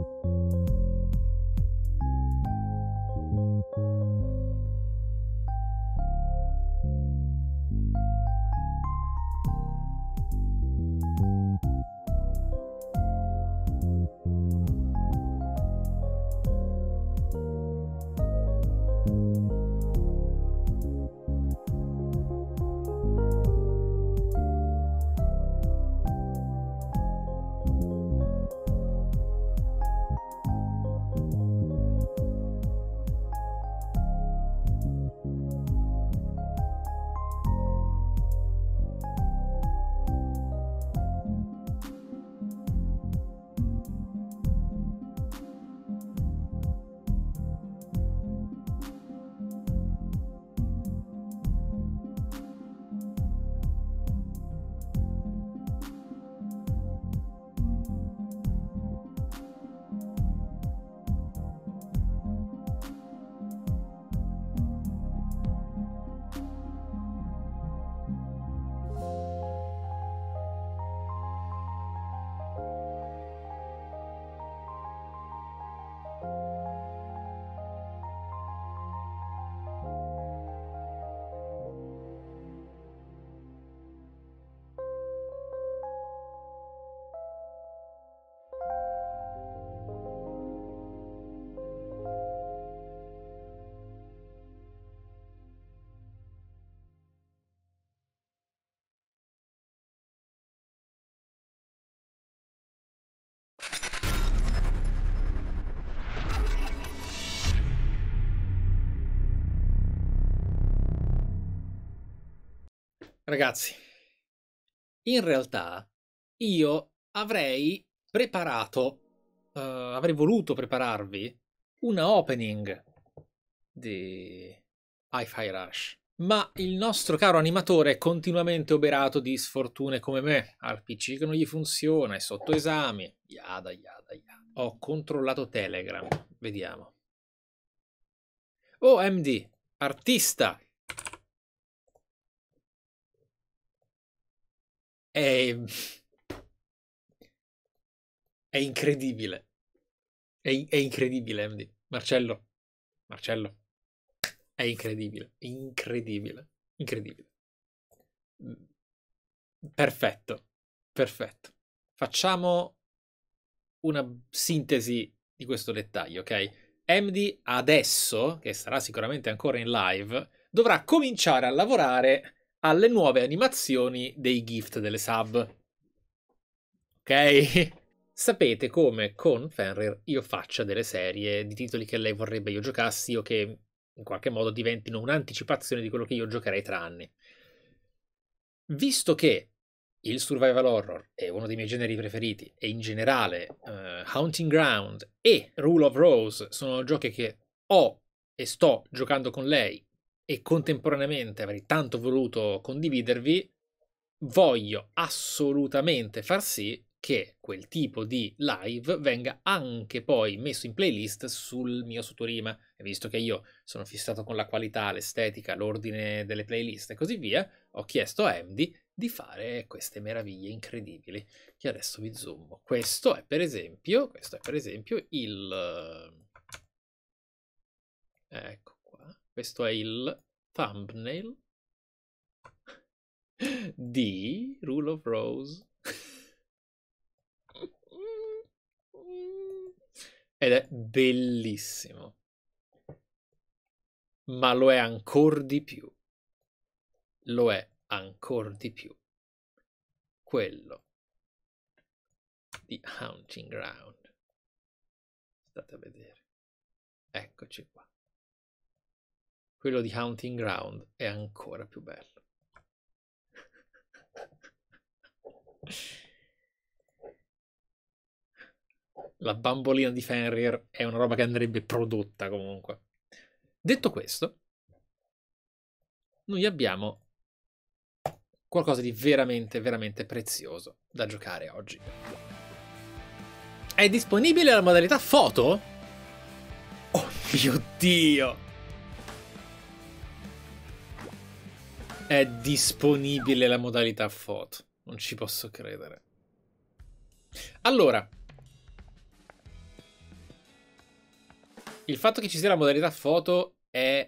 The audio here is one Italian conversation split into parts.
Ragazzi, in realtà io avrei avrei voluto prepararvi una opening di Hi-Fi Rush, ma il nostro caro animatore è continuamente oberato di sfortune come me, al PC che non gli funziona, è sotto esami, yada yada yada. Ho controllato Telegram, vediamo. Oh, MD, artista! È incredibile. È incredibile, MD. Marcello. Marcello. È incredibile. Incredibile. Incredibile. Perfetto. Perfetto. Facciamo una sintesi di questo dettaglio, ok? MD adesso, che sarà sicuramente ancora in live, dovrà cominciare a lavorare alle nuove animazioni dei gift delle sub. Ok? Sapete come con Fenrir io faccia delle serie di titoli che lei vorrebbe io giocassi o che in qualche modo diventino un'anticipazione di quello che io giocherei tra anni. Visto che il survival horror è uno dei miei generi preferiti e in generale Haunting Ground e Rule of Rose sono giochi che ho e sto giocando con lei e contemporaneamente avrei tanto voluto condividervi, voglio assolutamente far sì che quel tipo di live venga anche poi messo in playlist sul mio Sutorima. E visto che io sono fissato con la qualità, l'estetica, l'ordine delle playlist e così via, ho chiesto a Andy di fare queste meraviglie incredibili che adesso vi zoom. Questo è per esempio il ecco qua, questo è il thumbnail di Rule of Rose. Ed è bellissimo. Ma lo è ancora di più. Lo è ancora di più. Quello di Haunting Ground. State a vedere. Eccoci qua. Quello di Haunting Ground è ancora più bello. La bambolina di Fenrir è una roba che andrebbe prodotta comunque. Detto questo, noi abbiamo qualcosa di veramente, veramente prezioso da giocare oggi. È disponibile la modalità foto? Oh mio Dio! È disponibile la modalità foto. Non ci posso credere. Allora, Il fatto che ci sia la modalità foto è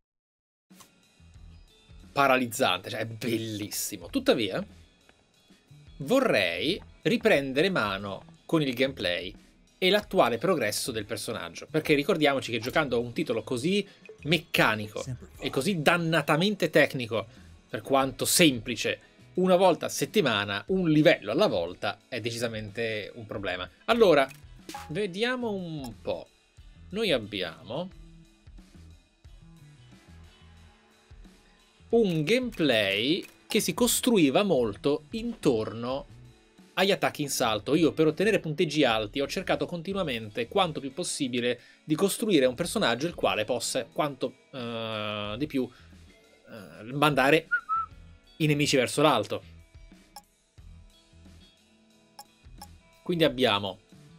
paralizzante, cioè è bellissimo. Tuttavia, vorrei riprendere mano con il gameplay e l'attuale progresso del personaggio, perché ricordiamoci che giocando a un titolo così meccanico e così dannatamente tecnico, per quanto semplice, una volta a settimana, un livello alla volta, è decisamente un problema. Allora, vediamo un po'. Noi abbiamo un gameplay che si costruiva molto intorno agli attacchi in salto. Io, per ottenere punteggi alti, ho cercato continuamente, quanto più possibile, di costruire un personaggio il quale possa, quanto di più, mandare i nemici verso l'alto. Quindi abbiamo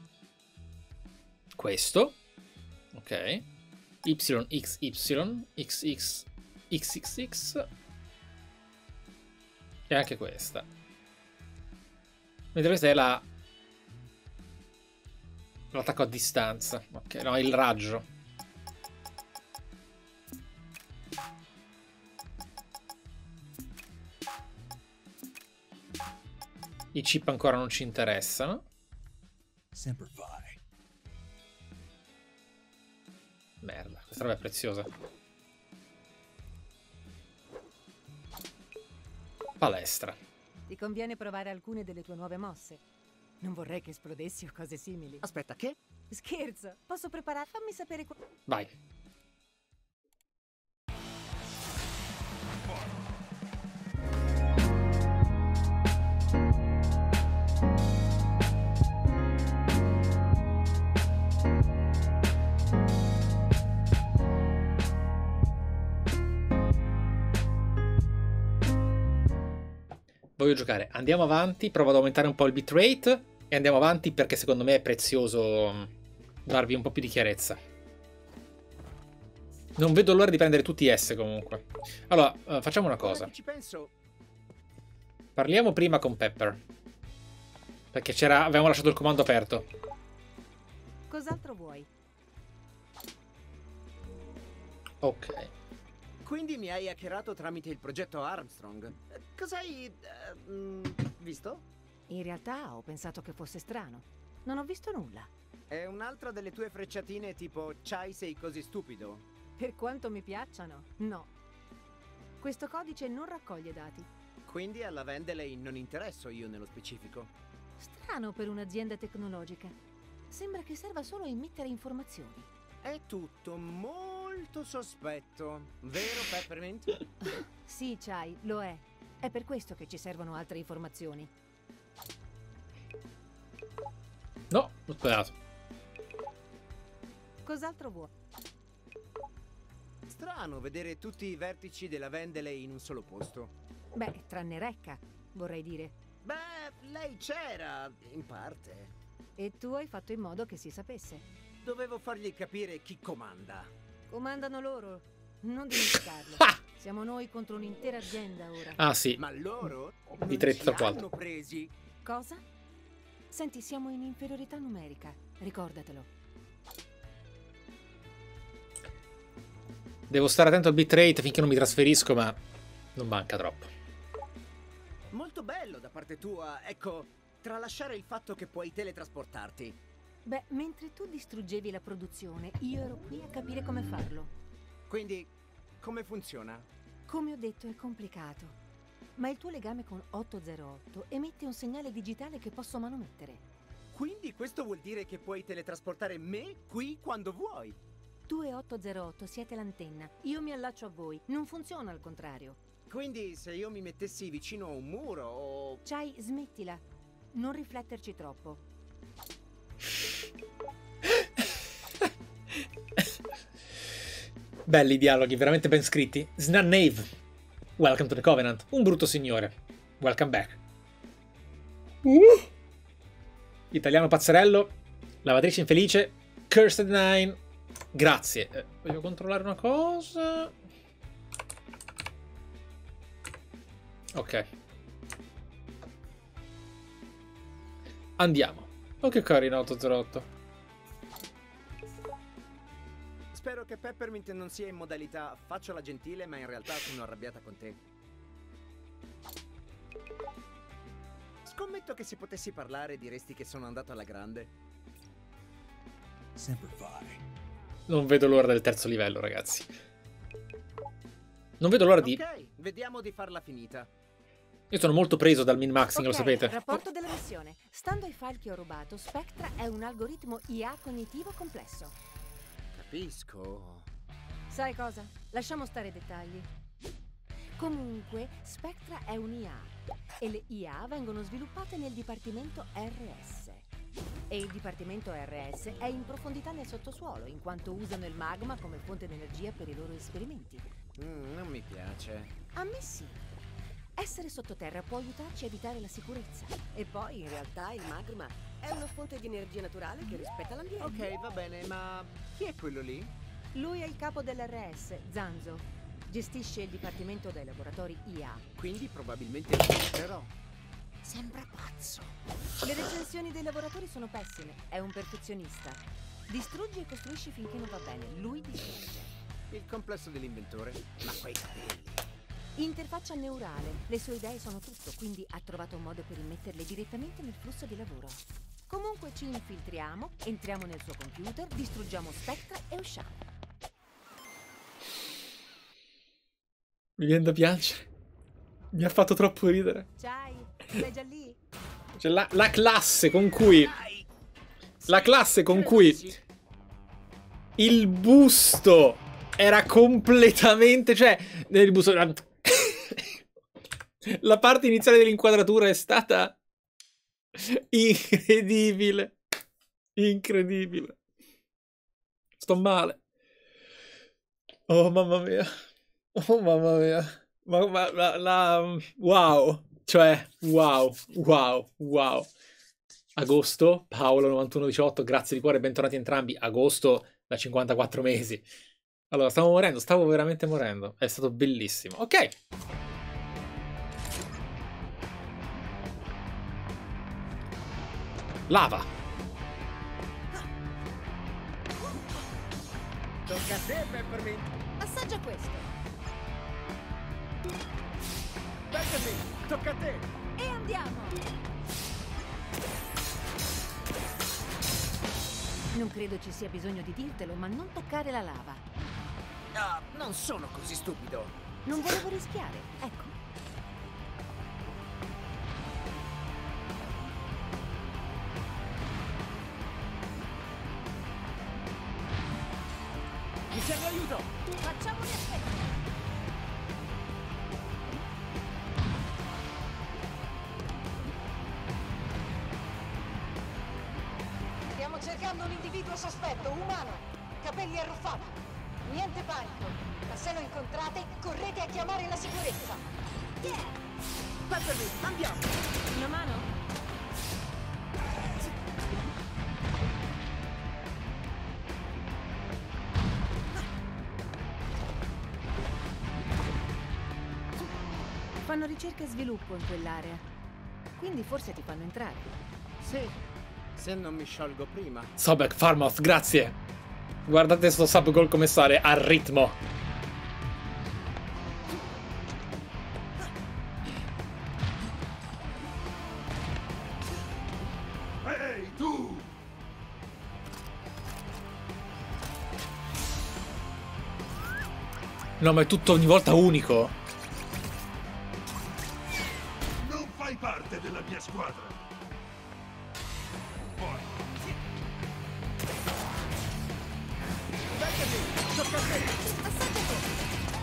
questo, ok, YXY, XX, XXX e anche questa. Mentre questa è l'attacco a distanza. Ok, no, il raggio. I chip ancora non ci interessano. Merda, questa roba è preziosa. Palestra. Ti conviene provare alcune delle tue nuove mosse. Non vorrei che esplodessi o cose simili. Aspetta, che? Scherzo, posso preparare? Fammi sapere. Vai. Voglio giocare. Andiamo avanti, provo ad aumentare un po' il bitrate e andiamo avanti perché secondo me è prezioso darvi un po' più di chiarezza. Non vedo l'ora di prendere tutti S comunque. Allora, facciamo una cosa. Ci penso. Parliamo prima con Pepper. Perché avevamo lasciato il comando aperto. Cos'altro vuoi? Ok. Quindi mi hai hackerato tramite il progetto Armstrong. Cos'hai visto? In realtà ho pensato che fosse strano. Non ho visto nulla. È un'altra delle tue frecciatine tipo "Chai, sei così stupido"? Per quanto mi piacciono, no. Questo codice non raccoglie dati. Quindi alla Vendeley non interesso io nello specifico. Strano per un'azienda tecnologica. Sembra che serva solo a immettere informazioni. È tutto molto sospetto, vero Peppermint? Sì, Chai, lo è. È per questo che ci servono altre informazioni. No, ho sbagliato. Cos'altro vuoi? Strano vedere tutti i vertici della Vendeley in un solo posto. Beh, tranne Rekka, vorrei dire. Beh, lei c'era, in parte. E tu hai fatto in modo che si sapesse. Dovevo fargli capire chi comanda. Comandano loro. Non dimenticarlo. Siamo noi contro un'intera azienda ora. Ah sì. Ma loro Di non 3 ci hanno presi. Cosa? Senti, siamo in inferiorità numerica. Ricordatelo. Devo stare attento al bitrate finché non mi trasferisco, ma non manca troppo. Molto bello da parte tua, ecco, tralasciare il fatto che puoi teletrasportarti. Beh, mentre tu distruggevi la produzione, io ero qui a capire come farlo. Quindi, come funziona? Come ho detto, è complicato. Ma il tuo legame con 808 emette un segnale digitale che posso manomettere. Quindi questo vuol dire che puoi teletrasportare me qui quando vuoi? Tu e 808 siete l'antenna, io mi allaccio a voi. Non funziona al contrario. Quindi se io mi mettessi vicino a un muro o... Chai, smettila. Non rifletterci troppo. Belli i dialoghi, veramente ben scritti. Snan Knave, welcome to the Covenant. Un brutto signore, welcome back. Italiano pazzerello, lavatrice infelice, Cursed Nine. Grazie. Voglio controllare una cosa. Ok. Andiamo. Oh che carino 808. Spero che Peppermint non sia in modalità faccio la gentile, ma in realtà sono arrabbiata con te. Scommetto che se potessi parlare diresti che sono andato alla grande. Non vedo l'ora del terzo livello, ragazzi. Non vedo l'ora di... Ok, vediamo di farla finita. Io sono molto preso dal min-maxing, lo sapete. Rapporto della missione. Stando ai file che ho rubato, Spectra è un algoritmo IA cognitivo complesso. Capisco. Sai cosa? Lasciamo stare i dettagli. Comunque, Spectra è un'IA e le IA vengono sviluppate nel dipartimento RS. E il dipartimento RS è in profondità nel sottosuolo, in quanto usano il magma come fonte di energia per i loro esperimenti. Non mi piace. A me sì. Essere sottoterra può aiutarci a evitare la sicurezza. E poi, in realtà, il magma è una fonte di energia naturale che rispetta l'ambiente. Ok, va bene, ma chi è quello lì? Lui è il capo dell'RS, Zanzo. Gestisce il dipartimento dei laboratori IA. Quindi probabilmente lo conoscerò. Sembra pazzo. Le recensioni dei lavoratori sono pessime. È un perfezionista. Distruggi e costruisci finché non va bene. Lui distrugge. Il complesso dell'inventore. Ma quei capelli. Interfaccia neurale. Le sue idee sono tutto, quindi ha trovato un modo per immetterle direttamente nel flusso di lavoro. Comunque ci infiltriamo, entriamo nel suo computer, distruggiamo Spectra e usciamo. Mi viene da piangere. Mi ha fatto troppo ridere. Ciao, sei già lì? Cioè, la classe con cui... La classe con cui... Il busto era completamente... Cioè, il busto... La parte iniziale dell'inquadratura è stata... Incredibile. Incredibile. Sto male. Oh, mamma mia. Oh, mamma mia. Wow. Cioè, wow. Agosto, Paolo 9118, grazie di cuore, bentornati entrambi. Agosto da 54 mesi. Allora, stavo veramente morendo. È stato bellissimo. Ok. Lava. Tocca a te, Peppermint. Assaggia questo. Peppermint, tocca a te. E andiamo. Non credo ci sia bisogno di dirtelo, ma non toccare la lava. Ah, non sono così stupido. Non volevo rischiare, ecco. Mi serve aiuto. Facciamo un effetto. Stiamo cercando un individuo sospetto, umano, capelli arruffati. Niente panico, ma se lo incontrate, correte a chiamare la sicurezza. Peppermint, andiamo. Una mano? Fanno ricerca e sviluppo in quell'area. Quindi forse ti fanno entrare. Sì, se non mi sciolgo prima. Sobek Farmoth, grazie. Guardate sto sub col commissare a ritmo. Ehi, tu! No, ma è tutto ogni volta unico. Non fai parte della mia squadra! Poi, Peppermint, tocca a te.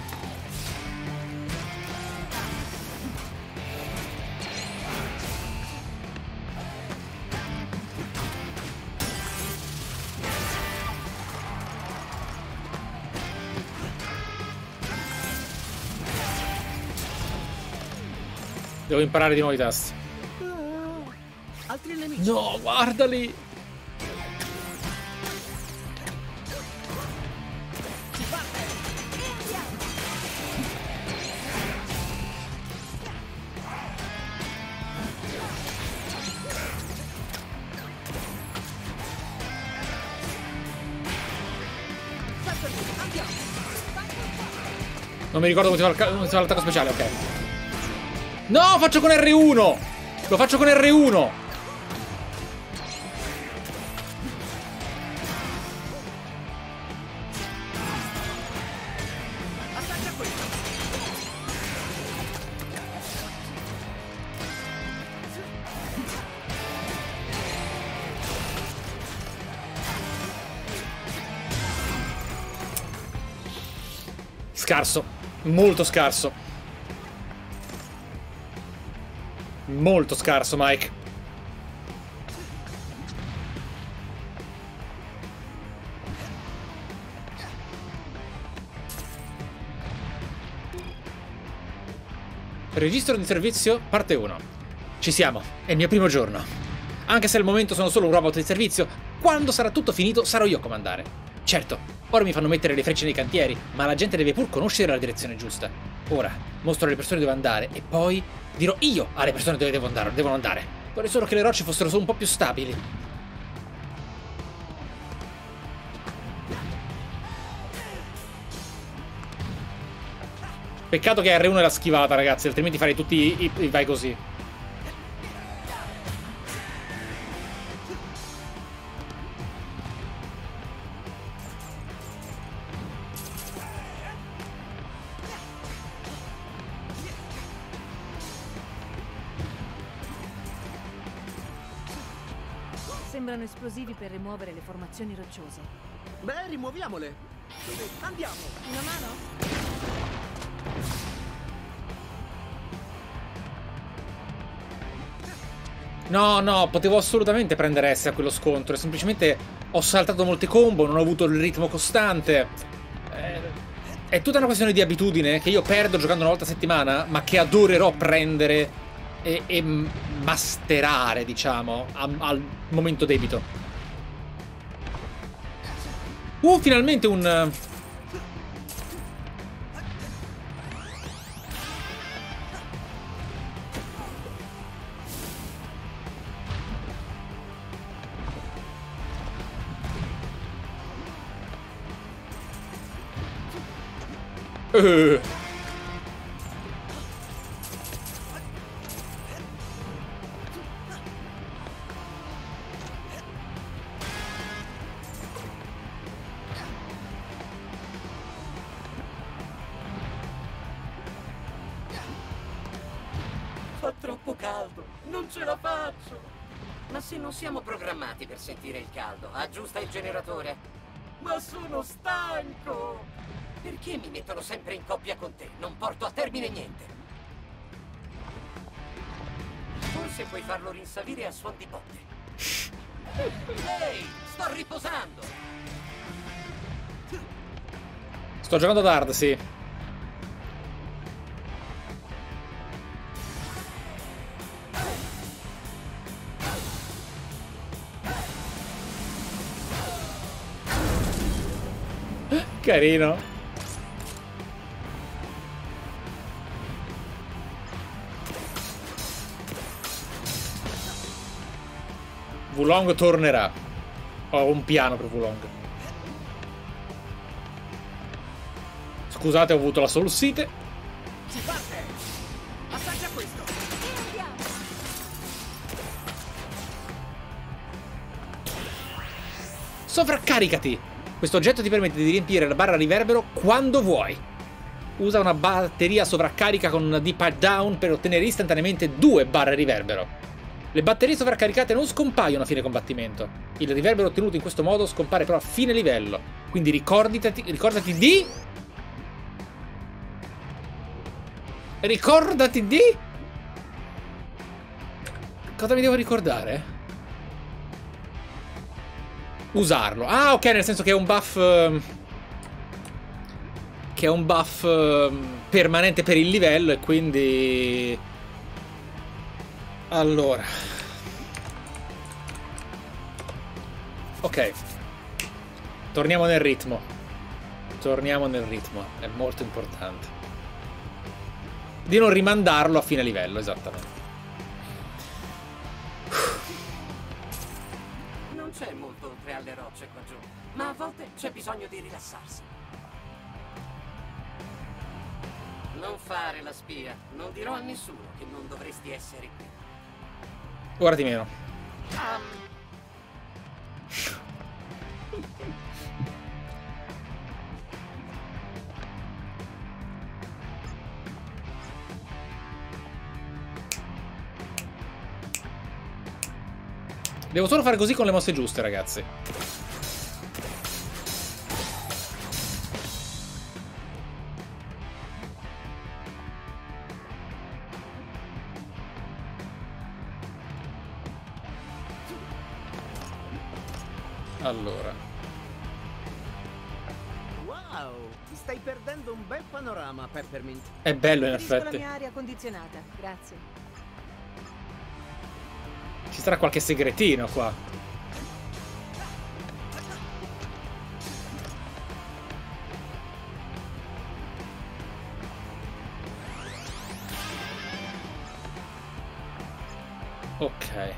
Devo imparare di nuovo i tasti. Altri nemici. No, guardali. Si parte. Non mi ricordo come si fa l'attacco speciale, ok. No, faccio con R1! Lo faccio con R1! Scarso, molto scarso. Molto scarso, Mike. Registro di servizio, parte 1. Ci siamo, è il mio primo giorno. Anche se al momento sono solo un robot di servizio, quando sarà tutto finito sarò io a comandare. Certo, ora mi fanno mettere le frecce nei cantieri, ma la gente deve pur conoscere la direzione giusta. Ora, mostro alle persone dove andare e poi dirò io alle persone dove devono andare. Vorrei solo che le rocce fossero solo un po' più stabili. Peccato che R1 è la schivata, ragazzi, altrimenti farei tutti i vai così. Sembrano esplosivi per rimuovere le formazioni rocciose. Beh, rimuoviamole. Andiamo. Una mano? No, no, potevo assolutamente prendere S a quello scontro. Semplicemente ho saltato molte combo, non ho avuto il ritmo costante. È tutta una questione di abitudine che io perdo giocando una volta a settimana, ma che adorerò prendere e masterare, diciamo, al momento debito. Finalmente un... Fa troppo caldo, non ce la faccio. Ma se non siamo programmati per sentire il caldo, aggiusta il generatore. Ma sono stanco. Perché mi mettono sempre in coppia con te? Non porto a termine niente. Forse puoi farlo rinsavire a suon di botte. Ehi, sto riposando. Sto giocando ad hard, sì. Carino. Wulong tornerà. Ho un piano per Wulong. Scusate, ho avuto la solsite. Si parte! Assaggia questo! E andiamo! Sovraccaricati! Questo oggetto ti permette di riempire la barra riverbero quando vuoi. Usa una batteria sovraccarica con una D-Pipe Down per ottenere istantaneamente 2 barre riverbero. Le batterie sovraccaricate non scompaiono a fine combattimento. Il riverbero ottenuto in questo modo scompare però a fine livello. Quindi ricordati di... Ricordati di... Cosa mi devo ricordare? Usarlo. Ah, ok, nel senso che è un buff... che è un buff permanente per il livello e quindi... Allora... Ok. Torniamo nel ritmo. Torniamo nel ritmo. È molto importante. Di non rimandarlo a fine livello, esattamente. Non c'è molto oltre alle rocce. nocce qua giù, ma a volte c'è bisogno di rilassarsi. Non fare la spia. Non dirò a nessuno che non dovresti essere qui. Ora di meno. Devo solo fare così con le mosse giuste, ragazzi. Allora. Wow, ti stai perdendo un bel panorama, Peppermint. È bello, in Preferisco la effetti. mia aria condizionata, grazie. Ci sarà qualche segretino qua. Ok.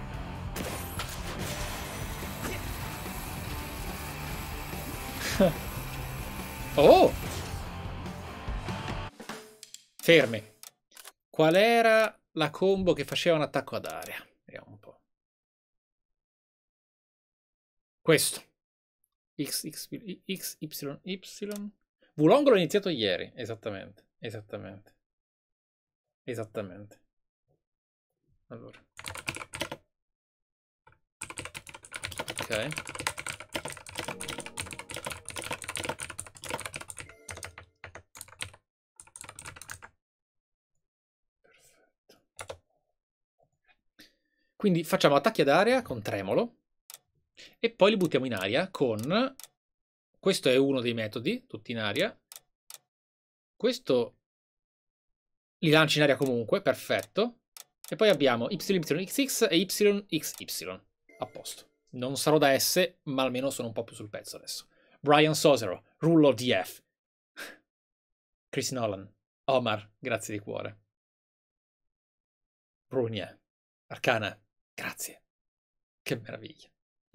Oh! Fermi. Qual era la combo che faceva un attacco ad area? Vediamo un po'. Questo. X, Y, Y. Wulong l'ho iniziato ieri. Esattamente. Esattamente. Esattamente. Allora. Ok. Quindi facciamo attacchi ad area con tremolo e poi li buttiamo in aria con... Questo è uno dei metodi, tutti in aria. Questo li lanci in aria comunque, perfetto. E poi abbiamo YYXX e YXY. A posto. Non sarò da S, ma almeno sono un po' più sul pezzo adesso. Brian Sosero, Rullo DF. Chris Nolan. Omar, grazie di cuore. Brugna. Arcana. Grazie. Che meraviglia.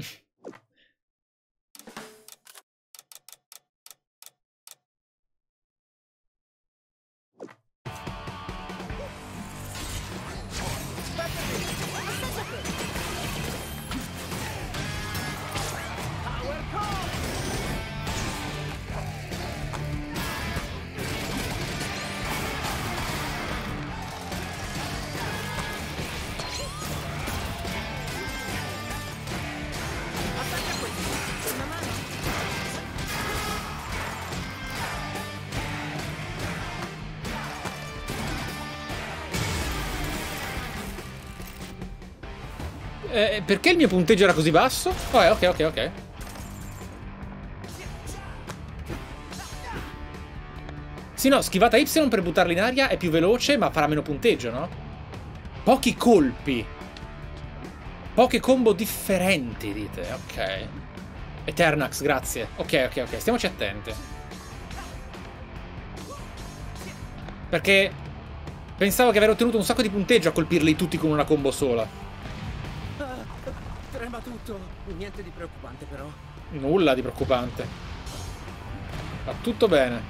Perché il mio punteggio era così basso? Oh, ok. Sì, no, schivata Y per buttarla in aria è più veloce, ma farà meno punteggio, no? Pochi colpi. Poche combo differenti, dite. Ok. Eternax, grazie. Ok. Stiamoci attenti. Perché pensavo che avrei ottenuto un sacco di punteggio a colpirli tutti con una combo sola. Trema tutto. Niente di preoccupante, però. Nulla di preoccupante. Va tutto bene.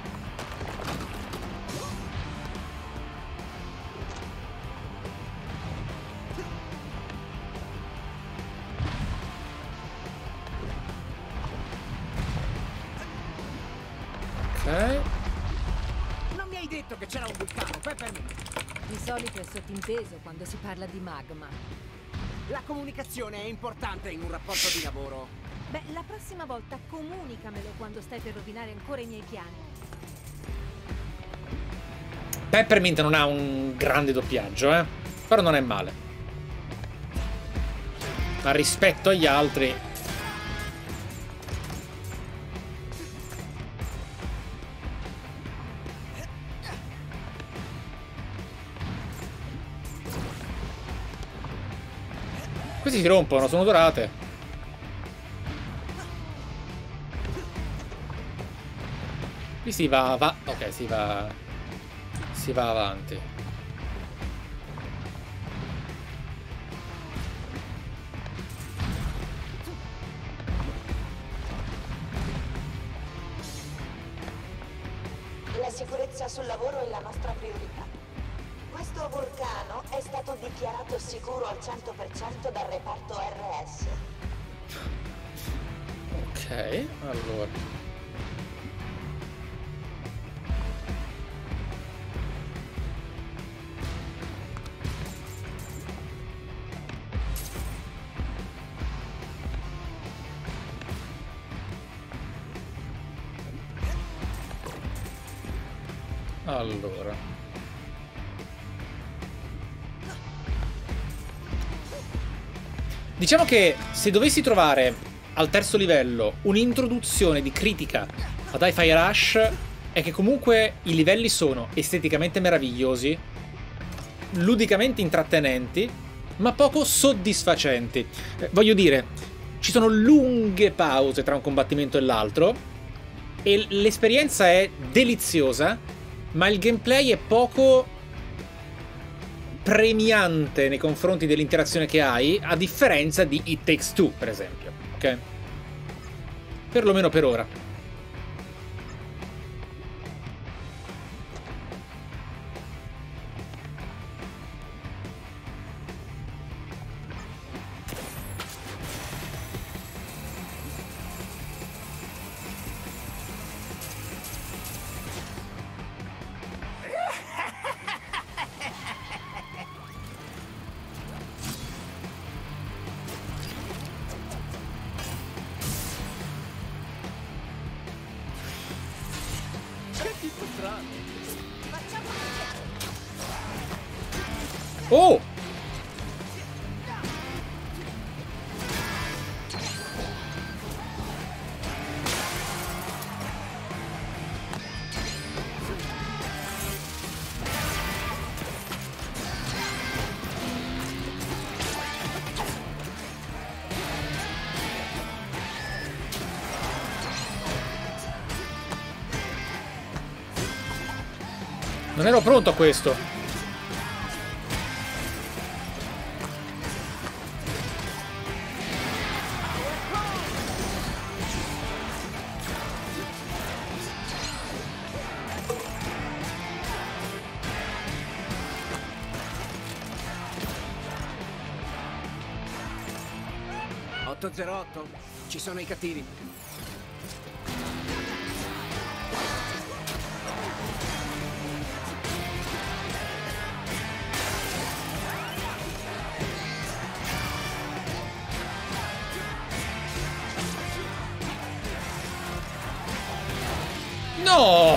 Ok. Non mi hai detto che c'era un vulcano, Peppermint. Di solito è sottinteso quando si parla di magma. La comunicazione è importante in un rapporto di lavoro. Beh, la prossima volta comunicamelo quando stai per rovinare ancora i miei piani. Peppermint non ha un grande doppiaggio, però non è male. Ma rispetto agli altri... Questi si rompono, sono dorate. Qui si va ok, si va avanti. sicurezza sul lavoro è la nostra priorità. Questo vulcano è stato dichiarato sicuro al 100% dal reparto RS. Ok, allora. Allora. Diciamo che se dovessi trovare al terzo livello un'introduzione di critica ad Hi-Fi Rush è che comunque i livelli sono esteticamente meravigliosi, ludicamente intrattenenti, ma poco soddisfacenti. Voglio dire, ci sono lunghe pause tra un combattimento e l'altro e l'esperienza è deliziosa, ma il gameplay è poco premiante nei confronti dell'interazione che hai, a differenza di It Takes Two, per esempio. Ok? Perlomeno per ora. Oh! Non ero pronto a questo. .08, ci sono i cattivi. No!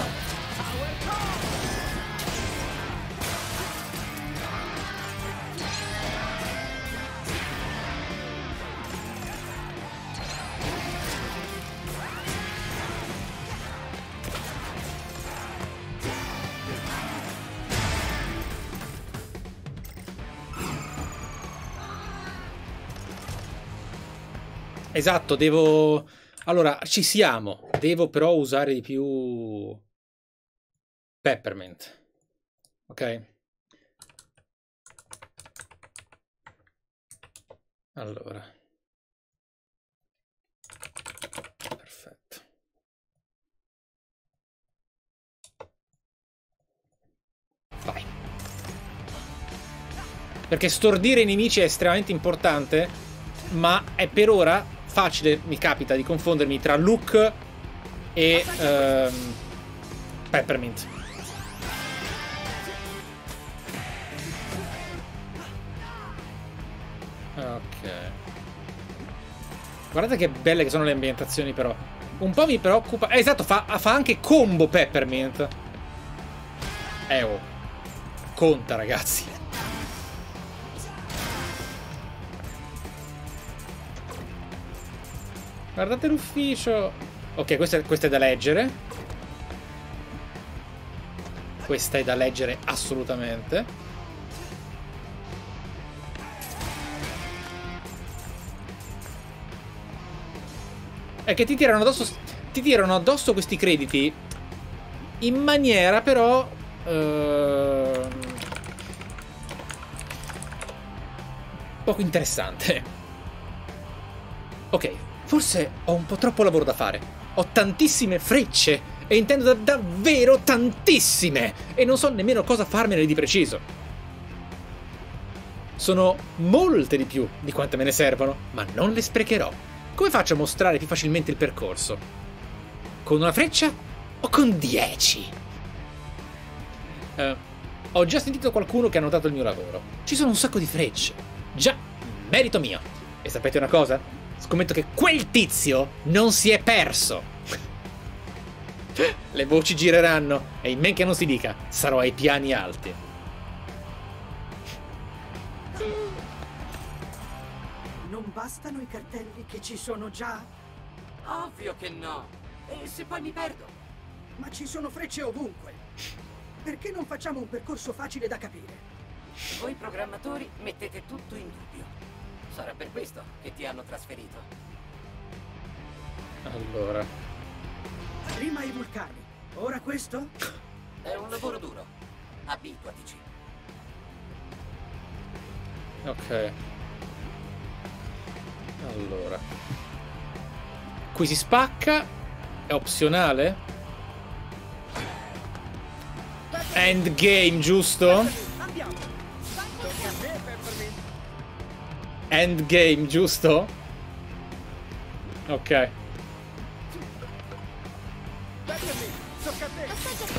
Esatto, devo... Allora, ci siamo. Devo però usare di più... Peppermint. Ok? Allora. Perfetto. Vai. Perché stordire i nemici è estremamente importante, ma è per ora facile, mi capita di confondermi tra Luke e Peppermint. Ok. Guardate che belle che sono le ambientazioni, però. Un po' mi preoccupa... esatto, fa anche combo Peppermint. Oh. Conta, ragazzi. Guardate l'ufficio. Ok, questa è da leggere. Questa è da leggere assolutamente. È che ti tirano addosso questi crediti in maniera però poco interessante. Ok, forse ho un po' troppo lavoro da fare. Ho tantissime frecce E intendo davvero tantissime! E non so nemmeno cosa farmene di preciso. Sono molte di più di quante me ne servono, ma non le sprecherò. Come faccio a mostrare più facilmente il percorso? Con una freccia o con 10? Ho già sentito qualcuno che ha notato il mio lavoro. Ci sono un sacco di frecce. Già, merito mio. E sapete una cosa? Scommetto che quel tizio non si è perso. Le voci gireranno e in men che non si dica, sarò ai piani alti. Non bastano i cartelli che ci sono già? Ovvio che no. E se poi mi perdo? Ma ci sono frecce ovunque. Perché non facciamo un percorso facile da capire? Voi programmatori mettete tutto in dubbio. Sarà per questo che ti hanno trasferito. Allora, Prima i vulcani, ora questo? È un lavoro duro. Abituatici. ok. Allora, qui si spacca. È opzionale. Endgame, giusto? Andiamo! Tocca a te, Peppermint! Endgame, giusto? Ok. Peppermint, tocca a te!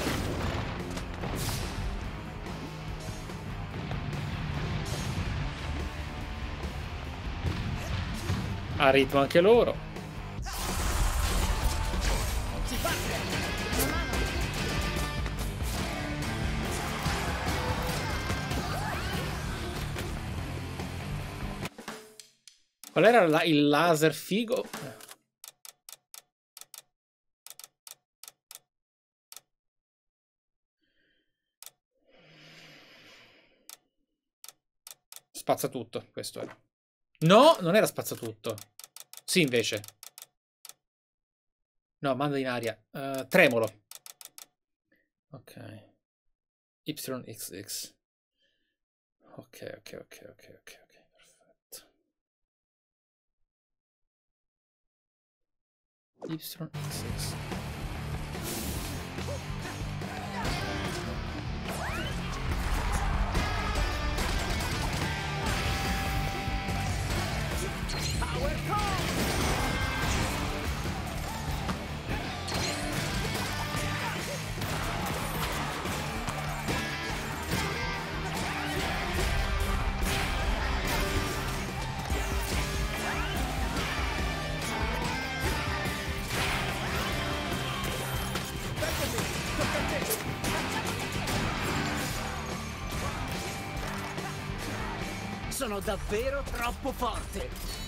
A ritmo anche loro. Qual era il laser figo? Spazzatutto, questo era. No, non era spazzatutto. Sì, invece. No, manda in aria. Tremolo. Ok. YXX. Ok. Perfetto. YXX. Sono davvero troppo forte.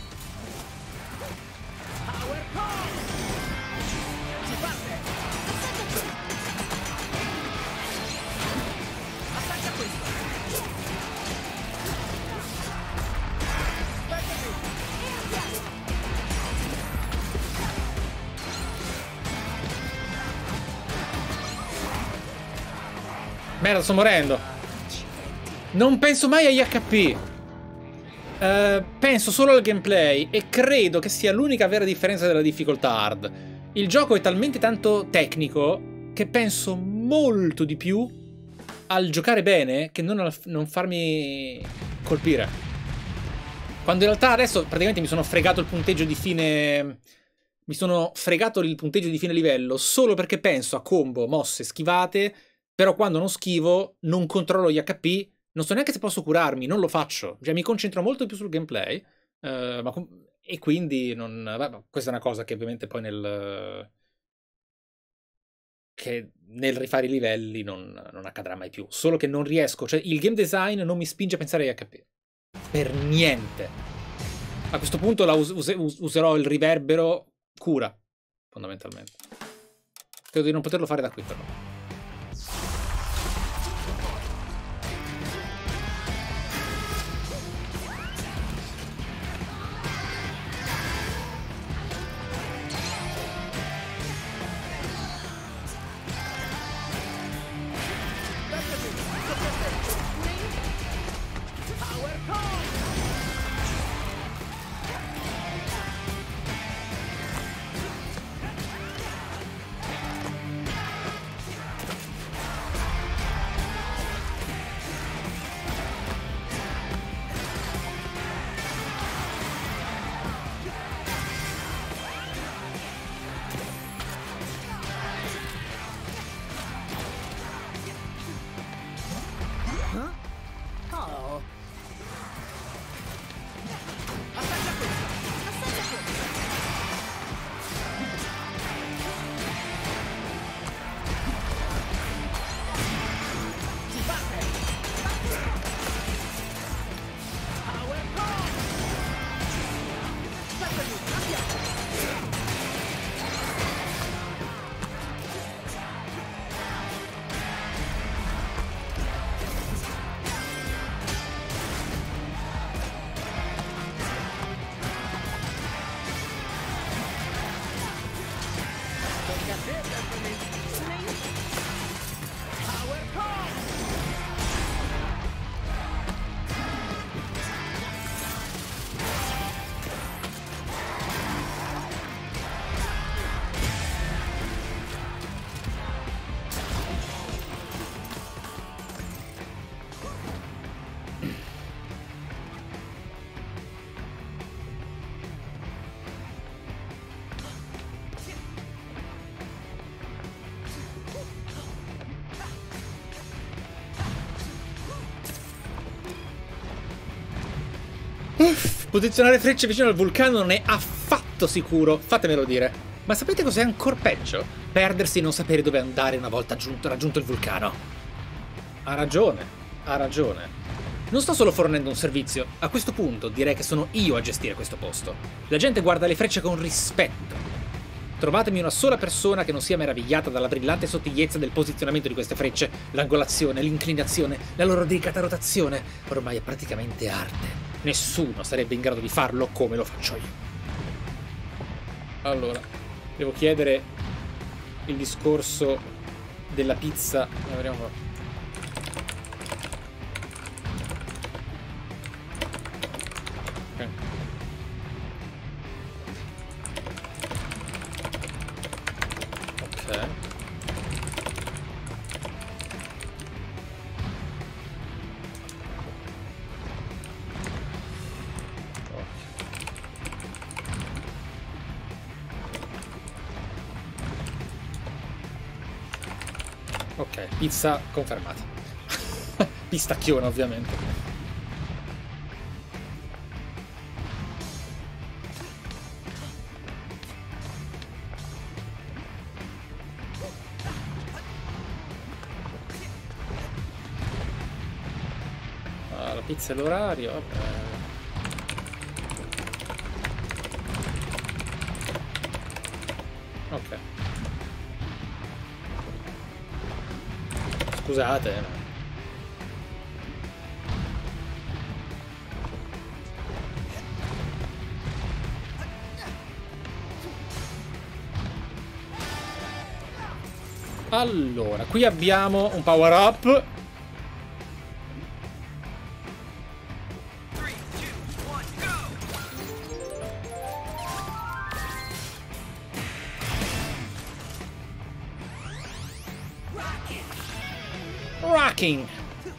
Power Call! Si parte! Attacca questo! Merda, sto morendo. Non penso mai agli HP. Penso solo al gameplay e credo che sia l'unica vera differenza della difficoltà hard. Il gioco è talmente tanto tecnico che penso molto di più al giocare bene che non al non farmi colpire. Quando in realtà adesso praticamente mi sono fregato il punteggio di fine... Mi sono fregato il punteggio di fine livello solo perché penso a combo, mosse, schivate, però quando non schivo non controllo gli HP. Non so neanche se posso curarmi, non lo faccio. Cioè mi concentro molto più sul gameplay. E quindi non... Beh, questa è una cosa che ovviamente poi nel rifare i livelli non accadrà mai più. Solo che non riesco. Cioè il game design non mi spinge a pensare agli HP. Per niente. A questo punto userò il riverbero cura, fondamentalmente. Credo di non poterlo fare da qui però. Posizionare frecce vicino al vulcano non è affatto sicuro, fatemelo dire. Ma sapete cos'è ancora peggio? Perdersi e non sapere dove andare una volta raggiunto il vulcano. Ha ragione, ha ragione. Non sto solo fornendo un servizio. A questo punto direi che sono io a gestire questo posto. La gente guarda le frecce con rispetto. Trovatemi una sola persona che non sia meravigliata dalla brillante sottigliezza del posizionamento di queste frecce, l'angolazione, l'inclinazione, la loro delicata rotazione. Ormai è praticamente arte. Nessuno sarebbe in grado di farlo come lo faccio io. Allora, devo chiedere il discorso della pizza. Vediamo qua. Ok. Ok. Ok, pizza confermata. Pistacchiona, ovviamente. La pizza e l'orario, vabbè. Ok. Scusate. Allora, qui abbiamo un power up. Rocking.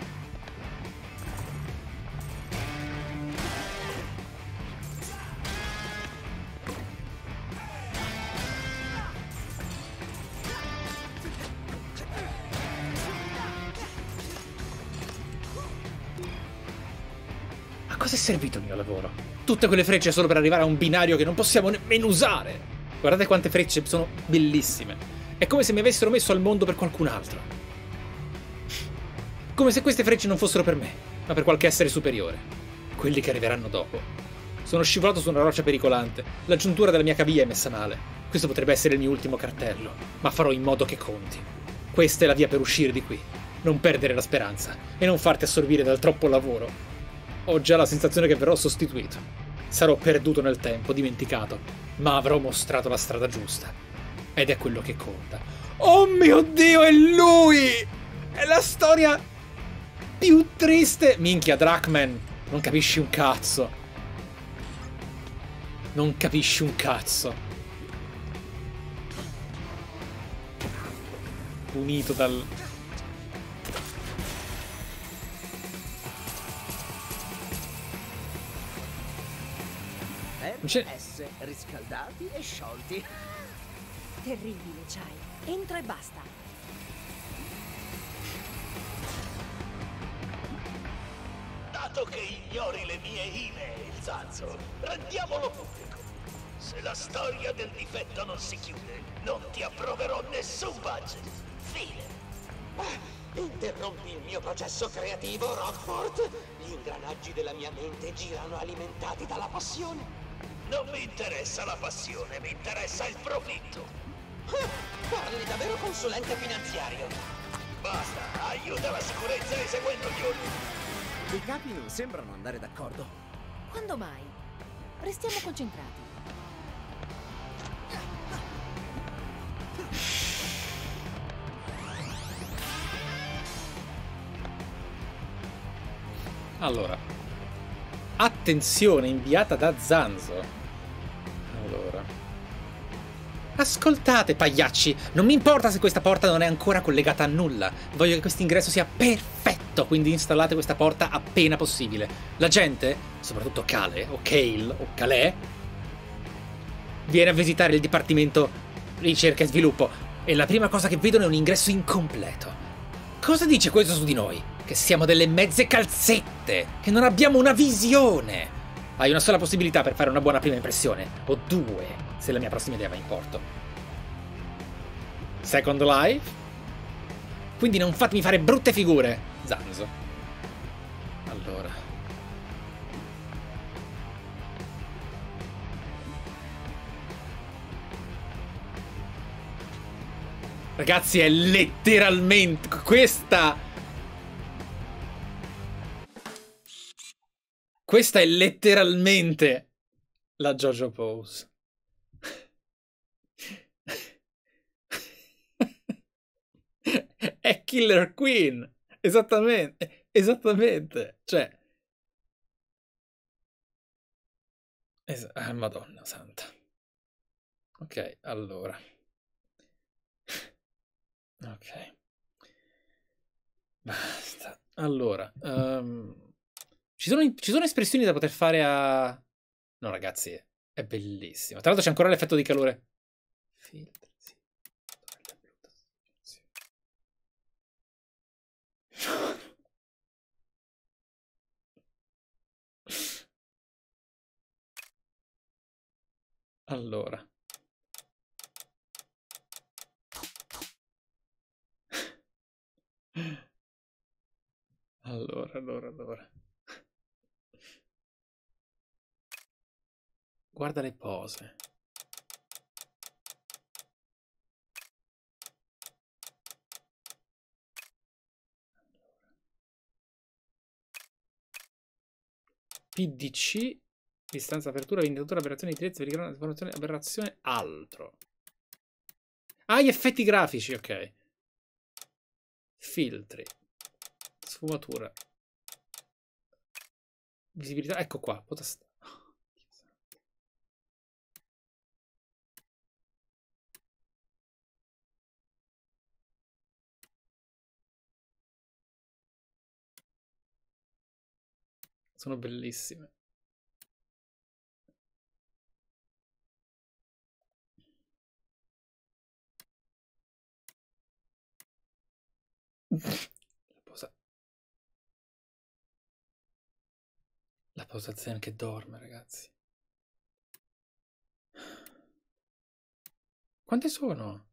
A cosa è servito il mio lavoro? Tutte quelle frecce solo per arrivare a un binario che non possiamo nemmeno usare. Guardate quante frecce, sono bellissime. È come se mi avessero messo al mondo per qualcun altro. Come se queste frecce non fossero per me, ma per qualche essere superiore. Quelli che arriveranno dopo. Sono scivolato su una roccia pericolante. La giuntura della mia caviglia è messa male. Questo potrebbe essere il mio ultimo cartello, ma farò in modo che conti. Questa è la via per uscire di qui. Non perdere la speranza e non farti assorbire dal troppo lavoro. Ho già la sensazione che verrò sostituito. Sarò perduto nel tempo, dimenticato, ma avrò mostrato la strada giusta. Ed è quello che conta. Oh mio Dio, è lui! È la storia più triste. Minchia, Drachman, non capisci un cazzo. Non capisci un cazzo. Punito dal... RS riscaldati e sciolti. Terribile, Chai. Entra e basta. Dato che ignori le mie email, Zanzo, rendiamolo pubblico. Se la storia del difetto non si chiude, non ti approverò nessun budget. Fine. Interrompi il mio processo creativo, Rockford. Gli ingranaggi della mia mente girano alimentati dalla passione. Non mi interessa la passione, mi interessa il profitto. Parli da vero consulente finanziario. Basta, aiuta la sicurezza eseguendo gli ordini. I capi non sembrano andare d'accordo. Quando mai? Restiamo concentrati. Allora, attenzione inviata da Zanzo. Allora, ascoltate, pagliacci, non mi importa se questa porta non è ancora collegata a nulla. Voglio che questo ingresso sia perfetto, quindi installate questa porta appena possibile. La gente, soprattutto Kale, o Kale, o Calais, viene a visitare il dipartimento ricerca e sviluppo e la prima cosa che vedono è un ingresso incompleto. Cosa dice questo su di noi? Che siamo delle mezze calzette, che non abbiamo una visione. Hai una sola possibilità per fare una buona prima impressione, o due, se la mia prossima idea va in porto. Second Life? Quindi non fatemi fare brutte figure, Zanzo. Allora. Ragazzi, è letteralmente questa. Questa è letteralmente la JoJo pose. È Killer Queen. Esattamente. Esattamente. Cioè. Madonna santa. Ok, allora. Ok. Basta. Allora. Ci sono espressioni da poter fare a... No, ragazzi, è bellissimo. Tra l'altro c'è ancora l'effetto di calore. Filtri, sì. Allora. Allora. Guarda le pose. PDC, distanza apertura, vendicatura, aberrazione di Tirezza, informazione, aberrazione, altro. Ah, gli effetti grafici, ok. Filtri. Sfumatura. Visibilità, ecco qua. Sono bellissime. La posa zen che dorme, ragazzi. Quante sono?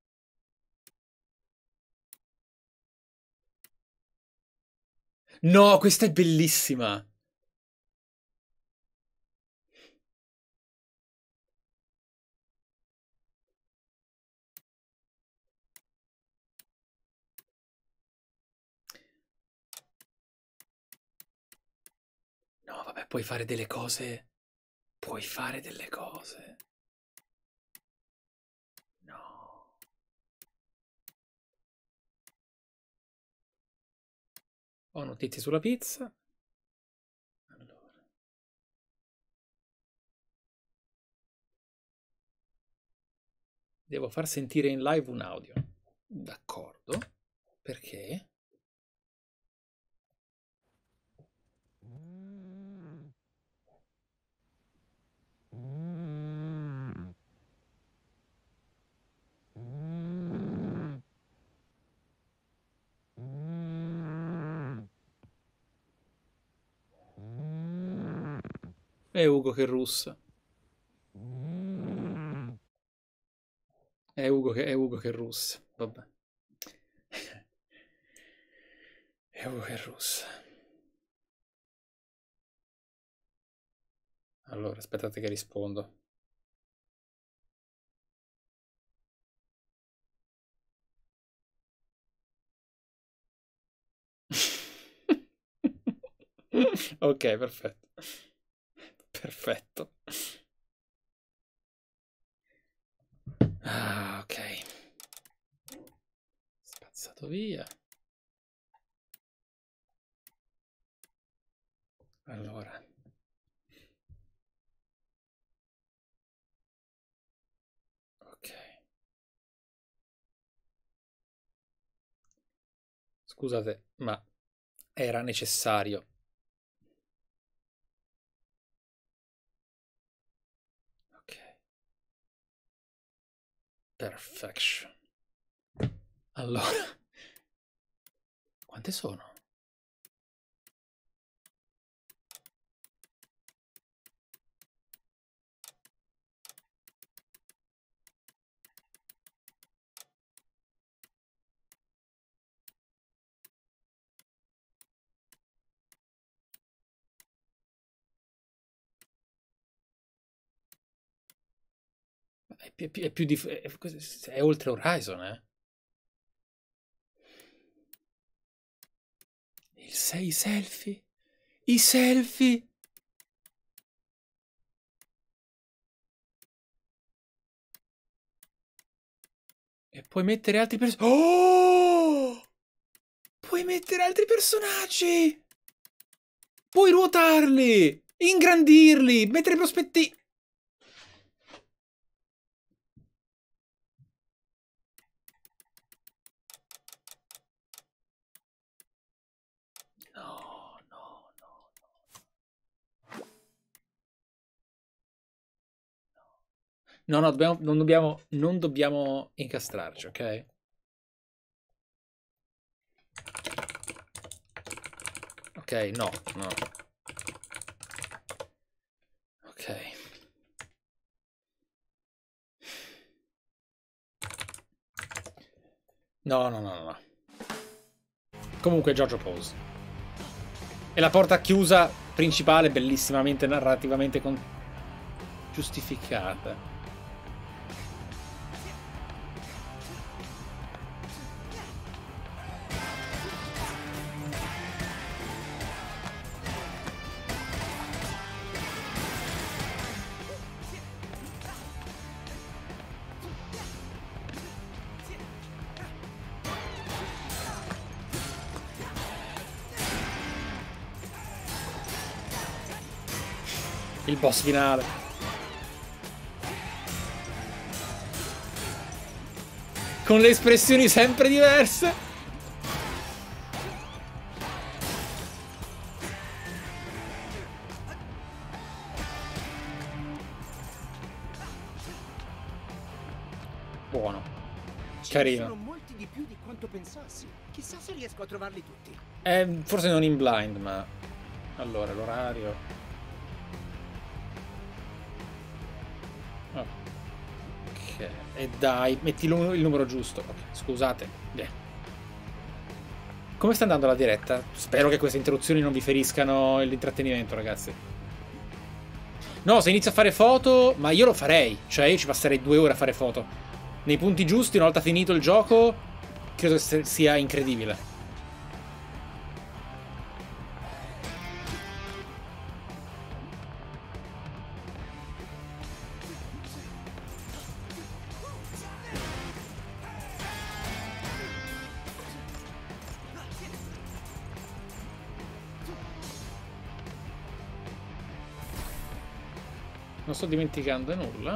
No, questa è bellissima. No, vabbè, puoi fare delle cose. Puoi fare delle cose. No. Ho notizie sulla pizza. Allora. Devo far sentire in live un audio. D'accordo. Perché? È Ugo che russa. È Ugo che russa. Vabbè. È Ugo che russa. Allora, aspettate che rispondo. Ok, perfetto. Perfetto. Ah, ok. Spazzato via. Allora. Ok. Scusate, ma era necessario. Ok. Perfection. Allora. Quante sono? è oltre Horizon, eh? Il 6 selfie? I selfie? E puoi mettere altri personaggi. Oh! Puoi mettere altri personaggi! Puoi ruotarli! Ingrandirli! Mettere prospettive! No, no, no, no. No, no, non dobbiamo incastrarci, ok? Ok, no, no. Ok. No, no, no, no. Comunque Jojo Pose. E la porta chiusa principale, bellissimamente narrativamente giustificata. Il boss finale. Con le espressioni sempre diverse. Buono. Carino. Sono molti di più di quanto pensassi. Chissà se riesco a trovarli tutti. Forse non in blind, ma... Allora, l'orario... Ok, e dai, metti il numero giusto. Ok, scusate. Yeah. Come sta andando la diretta? Spero che queste interruzioni non vi feriscano l'intrattenimento, ragazzi. No, se inizio a fare foto, ma io lo farei. Cioè, io ci passerei 2 ore a fare foto. Nei punti giusti, una volta finito il gioco, credo che sia incredibile. Non sto dimenticando nulla.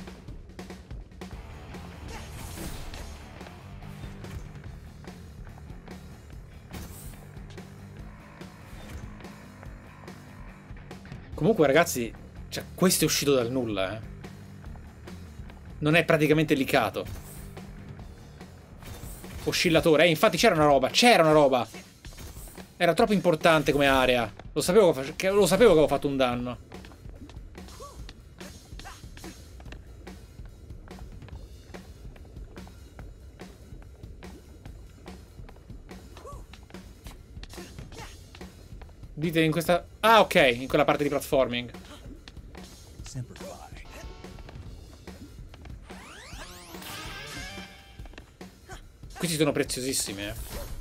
Comunque, ragazzi, cioè, questo è uscito dal nulla, eh. Non è praticamente leakato. Oscillatore, infatti c'era una roba, Era troppo importante come area. Lo sapevo che avevo fatto un danno. Dite in questa... Ah, ok, in quella parte di platforming. Questi sono preziosissimi, eh.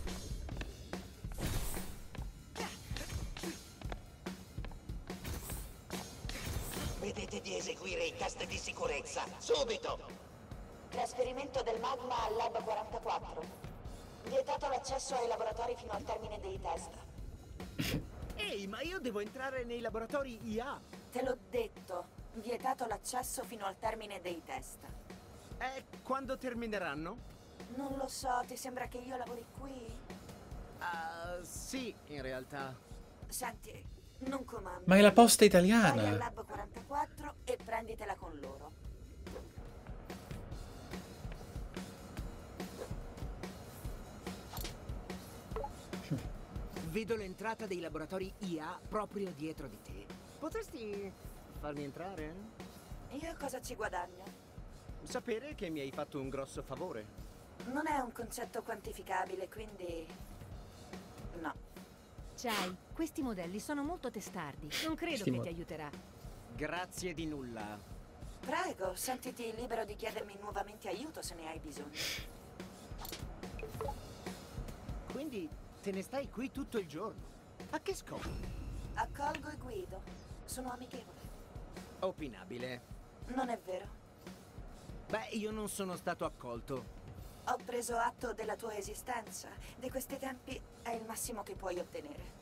Vedete di eseguire i test di sicurezza, subito! Trasferimento del magma al Lab 44. Vietato l'accesso ai laboratori fino al termine dei test. Ehi, ma io devo entrare nei laboratori IA. Te l'ho detto. Vietato l'accesso fino al termine dei test. Quando termineranno? Non lo so, ti sembra che io lavori qui? Sì, in realtà. Senti, non comando. Ma è la posta Vai al italiana. Lab 44 e prenditela con loro. Vedo l'entrata dei laboratori IA proprio dietro di te. Potresti farmi entrare? Io cosa ci guadagno? Sapere che mi hai fatto un grosso favore. Non è un concetto quantificabile, quindi... no. Chai, questi modelli sono molto testardi. Non credo che ti aiuterà. Grazie di nulla. Prego, sentiti libero di chiedermi nuovamente aiuto se ne hai bisogno. Quindi te ne stai qui tutto il giorno? A che scopo? Accolgo e guido. Sono amichevole. Opinabile. Non è vero? Beh, io non sono stato accolto. Ho preso atto della tua esistenza. Di questi tempi è il massimo che puoi ottenere.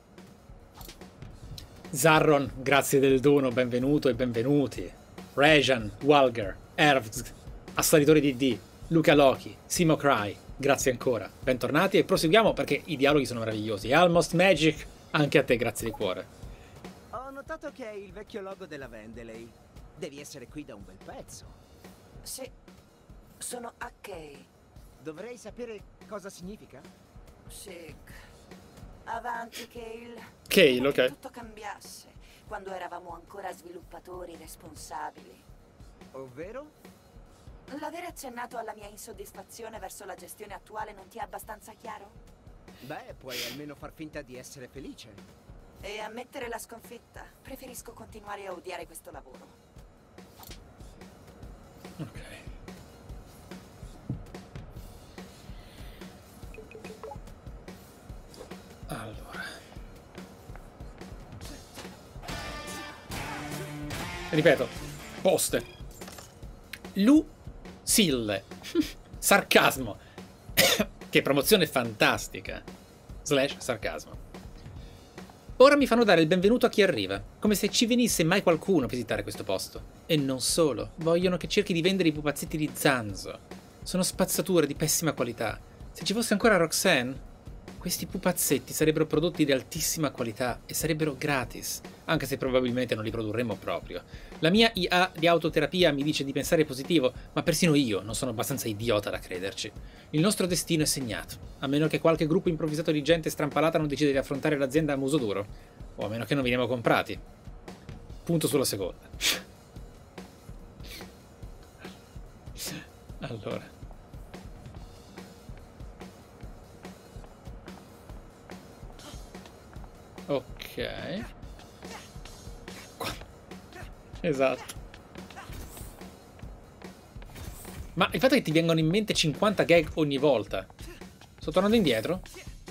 Zarron, grazie del dono, benvenuto e benvenuti. Rejan, Walger, Ervz, Assalitore DD, Luca Loki, Simo Cry, grazie ancora. Bentornati e proseguiamo perché i dialoghi sono meravigliosi. Almost Magic, anche a te grazie di cuore. Ho notato che è il vecchio logo della Vendeley. Devi essere qui da un bel pezzo. Sì, sono Akkei. Dovrei sapere cosa significa? Sick. Avanti, Kale. Kale, ok. Tutto cambiasse quando eravamo ancora sviluppatori responsabili. Ovvero? L'aver accennato alla mia insoddisfazione verso la gestione attuale non ti è abbastanza chiaro? Beh, puoi almeno far finta di essere felice. E ammettere la sconfitta. Preferisco continuare a odiare questo lavoro. Ok. Allora. Ripeto, poste. Lucille. Sarcasmo. Che promozione fantastica. / sarcasmo. Ora mi fanno dare il benvenuto a chi arriva, come se ci venisse mai qualcuno a visitare questo posto. E non solo, vogliono che cerchi di vendere i pupazzetti di Zanzo. Sono spazzature di pessima qualità. Se ci fosse ancora Roxanne, questi pupazzetti sarebbero prodotti di altissima qualità e sarebbero gratis, anche se probabilmente non li produrremmo proprio. La mia IA di autoterapia mi dice di pensare positivo, ma persino io non sono abbastanza idiota da crederci. Il nostro destino è segnato, a meno che qualche gruppo improvvisato di gente strampalata non decide di affrontare l'azienda a muso duro, o a meno che non veniamo comprati. Punto sulla seconda. Allora. Ok. Qua. Esatto. Ma il fatto che ti vengano in mente 50 gag ogni volta. Sto tornando indietro?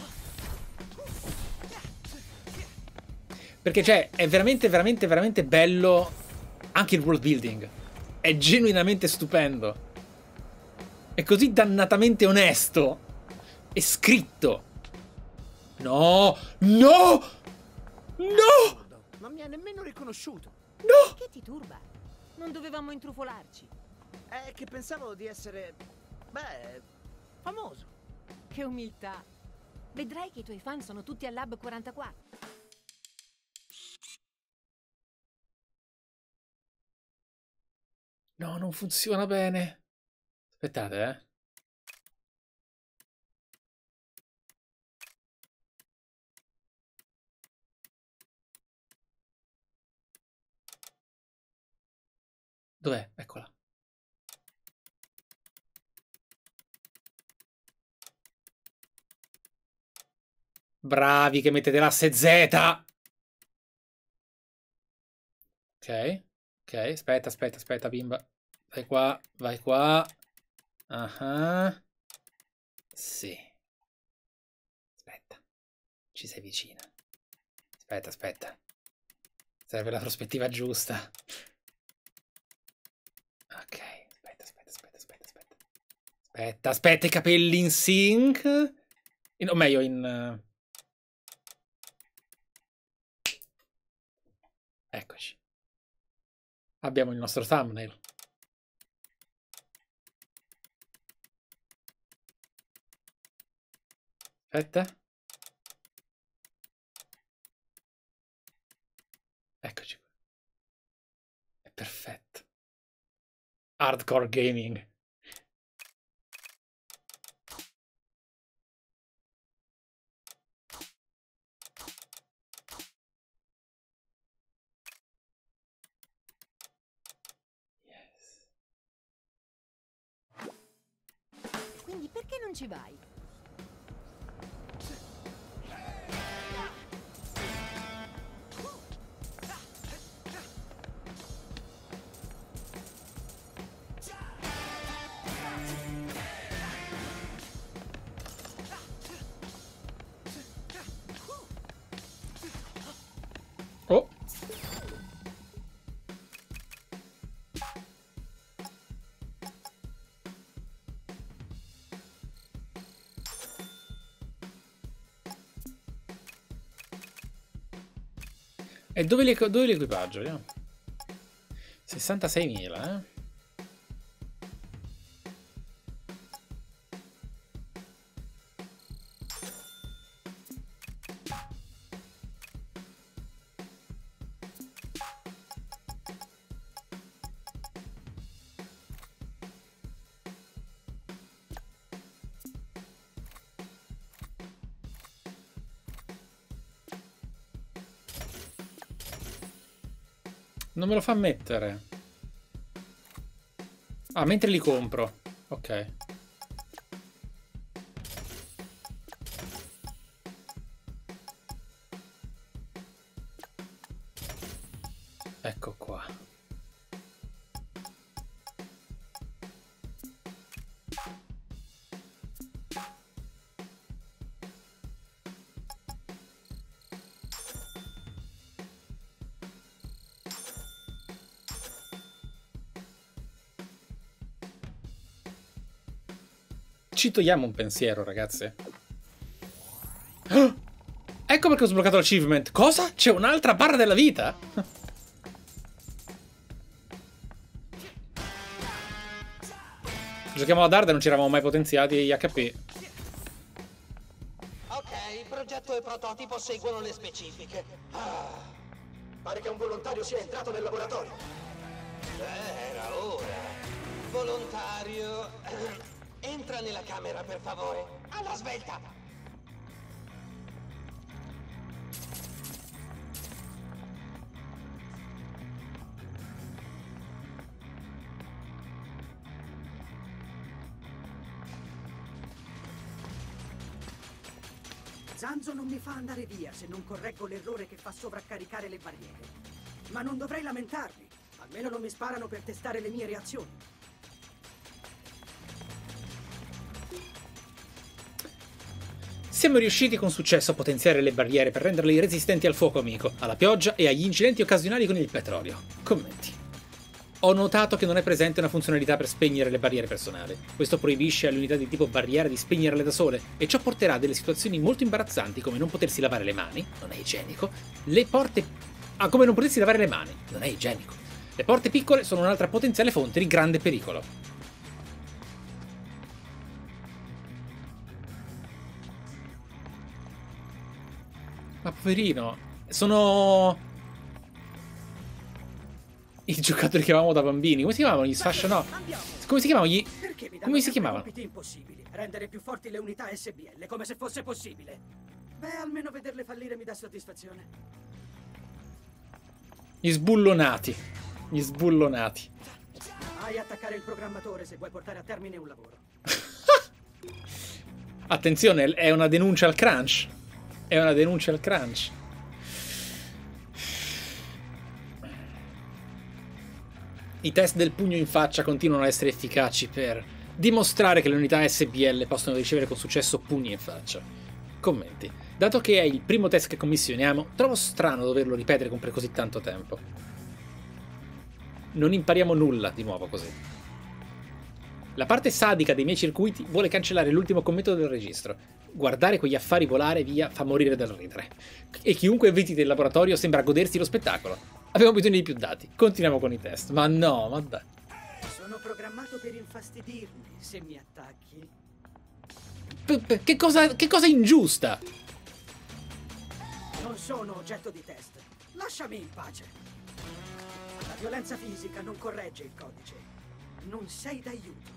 Perché cioè è veramente bello anche il world building. È genuinamente stupendo. È così dannatamente onesto. È scritto. No! No! No! Non mi ha nemmeno riconosciuto. No! Che ti turba? Non dovevamo intrufolarci. È che pensavo di essere... beh... famoso. Che umiltà. Vedrai che i tuoi fan sono tutti al Lab 44. No, non funziona bene. Aspettate, eh. Dov'è? Eccola. Bravi che mettete l'asse Z. Ok. Ok, aspetta, bimba. Vai qua, vai qua. Ah. Sì. Aspetta. Ci sei vicina. Aspetta. Serve la prospettiva giusta. Ok, aspetta, i capelli in sync. O meglio, in... Eccoci. Abbiamo il nostro thumbnail. Aspetta. Eccoci qua. È perfetto. Hardcore gaming. Yes. Quindi perché non ci vai? E dove l'equipaggio? Vediamo. 66.000, eh? Non me lo fa mettere. Ah, mentre li compro. Ok. Ecco qua. Ci togliamo un pensiero, ragazze. Oh! Ecco perché ho sbloccato l'achievement. Cosa? C'è un'altra barra della vita? Giochiamo ad hard e non ci eravamo mai potenziati gli HP. Ok, il progetto e il prototipo seguono le specifiche. Pare che un volontario sia entrato nel laboratorio. Era ora. Volontario... Entra nella camera, per favore. Alla svelta! Zanzo non mi fa andare via se non correggo l'errore che fa sovraccaricare le barriere. Ma non dovrei lamentarmi. Almeno non mi sparano per testare le mie reazioni. Siamo riusciti con successo a potenziare le barriere per renderle resistenti al fuoco amico, alla pioggia e agli incidenti occasionali con il petrolio. Commenti. Ho notato che non è presente una funzionalità per spegnere le barriere personali. Questo proibisce alle unità di tipo barriera di spegnerle da sole e ciò porterà a delle situazioni molto imbarazzanti come non potersi lavare le mani, non è igienico, le porte... come non potersi lavare le mani, non è igienico. Le porte piccole sono un'altra potenziale fonte di grande pericolo. Ma poverino, sono i giocatori che avevamo da bambini. Come si chiamavano gli sfascia? No. Come si chiamavano gli... Come si chiamavano? Impossibili. Rendere più forti le unità SBL, come se fosse possibile. Beh, almeno vederle fallire mi dà soddisfazione. Gli sbullonati. Gli sbullonati. Vai a attaccare il programmatore se vuoi portare a termine un lavoro. Attenzione, è una denuncia al crunch. È una denuncia al crunch. I test del pugno in faccia continuano a essere efficaci per dimostrare che le unità SBL possono ricevere con successo pugni in faccia. Commenti. Dato che è il primo test che commissioniamo, trovo strano doverlo ripetere con per così tanto tempo. Non impariamo nulla di nuovo così. La parte sadica dei miei circuiti vuole cancellare l'ultimo commento del registro. Guardare quegli affari volare via fa morire dal ridere. E chiunque visiti il laboratorio sembra godersi lo spettacolo. Abbiamo bisogno di più dati. Continuiamo con i test. Ma no, ma dai. Sono programmato per infastidirmi se mi attacchi. Che cosa ingiusta? Non sono oggetto di test. Lasciami in pace. La violenza fisica non corregge il codice. Non sei d'aiuto.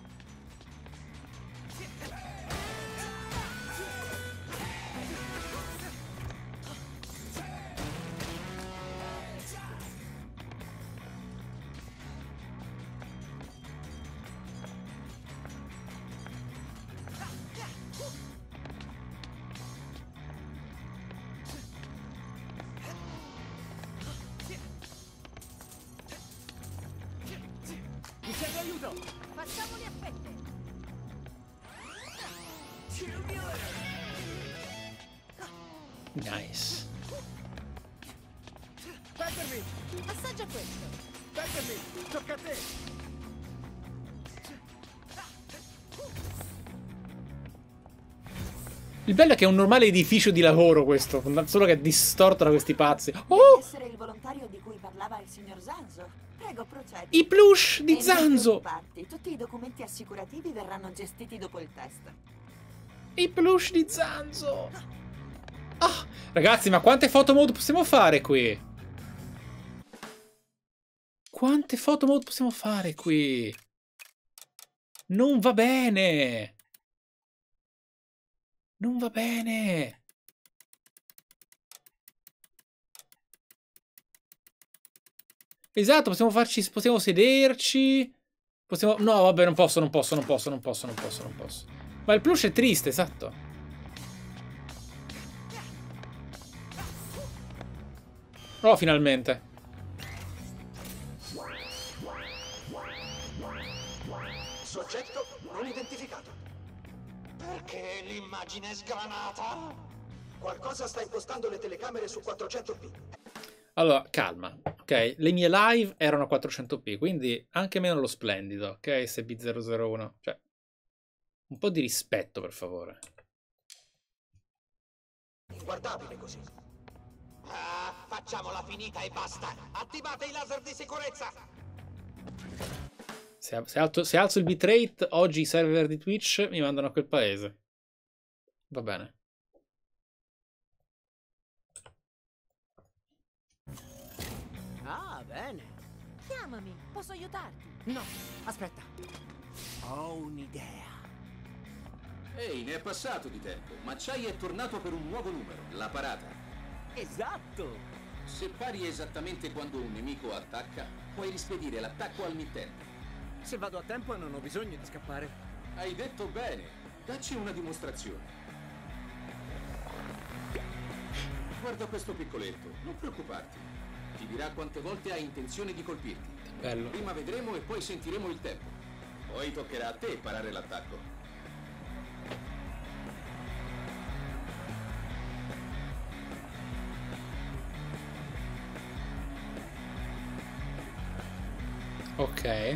Facciamoli a fette! Nice. Peppermint! Assaggia questo! Peppermint! Tocca a te! Il bello è che è un normale edificio di lavoro questo, solo che è distorto da questi pazzi. Devi Oh! essere il volontario di cui parlava il signor Zanzo. Prego, procedi. I plush E di non Zanzo! preoccuparti, tutti i documenti assicurativi verranno gestiti dopo il test. I plush di Zanzo! Ah, ragazzi, ma quante photo mode possiamo fare qui? Quante photo mode possiamo fare qui? Non va bene! Non va bene! Esatto, possiamo sederci. Possiamo... No, vabbè, non posso. Ma il plush è triste, esatto. Oh, finalmente. Soggetto non identificato. Perché l'immagine è sgranata? Qualcosa sta impostando le telecamere su 400p. Allora, calma, ok? Le mie live erano a 400p, quindi anche meno lo splendido, ok? SB001. Cioè, un po' di rispetto, per favore. Inguardabile così. Ah, facciamola finita e basta. Attivate i laser di sicurezza. Se alzo il bitrate, oggi i server di Twitch mi mandano a quel paese. Va bene. Ah, bene. Chiamami, posso aiutarti. No, aspetta. Ho un'idea. Ehi, ne è passato di tempo, ma Chai è tornato per un nuovo numero, la parata. Esatto. Se pari esattamente quando un nemico attacca, puoi rispedire l'attacco al mittente. Se vado a tempo non ho bisogno di scappare. Hai detto bene, dacci una dimostrazione. Guarda questo piccoletto, non preoccuparti. Ti dirà quante volte hai intenzione di colpirti. Bello. Prima vedremo e poi sentiremo il tempo. Poi toccherà a te parare l'attacco. Ok.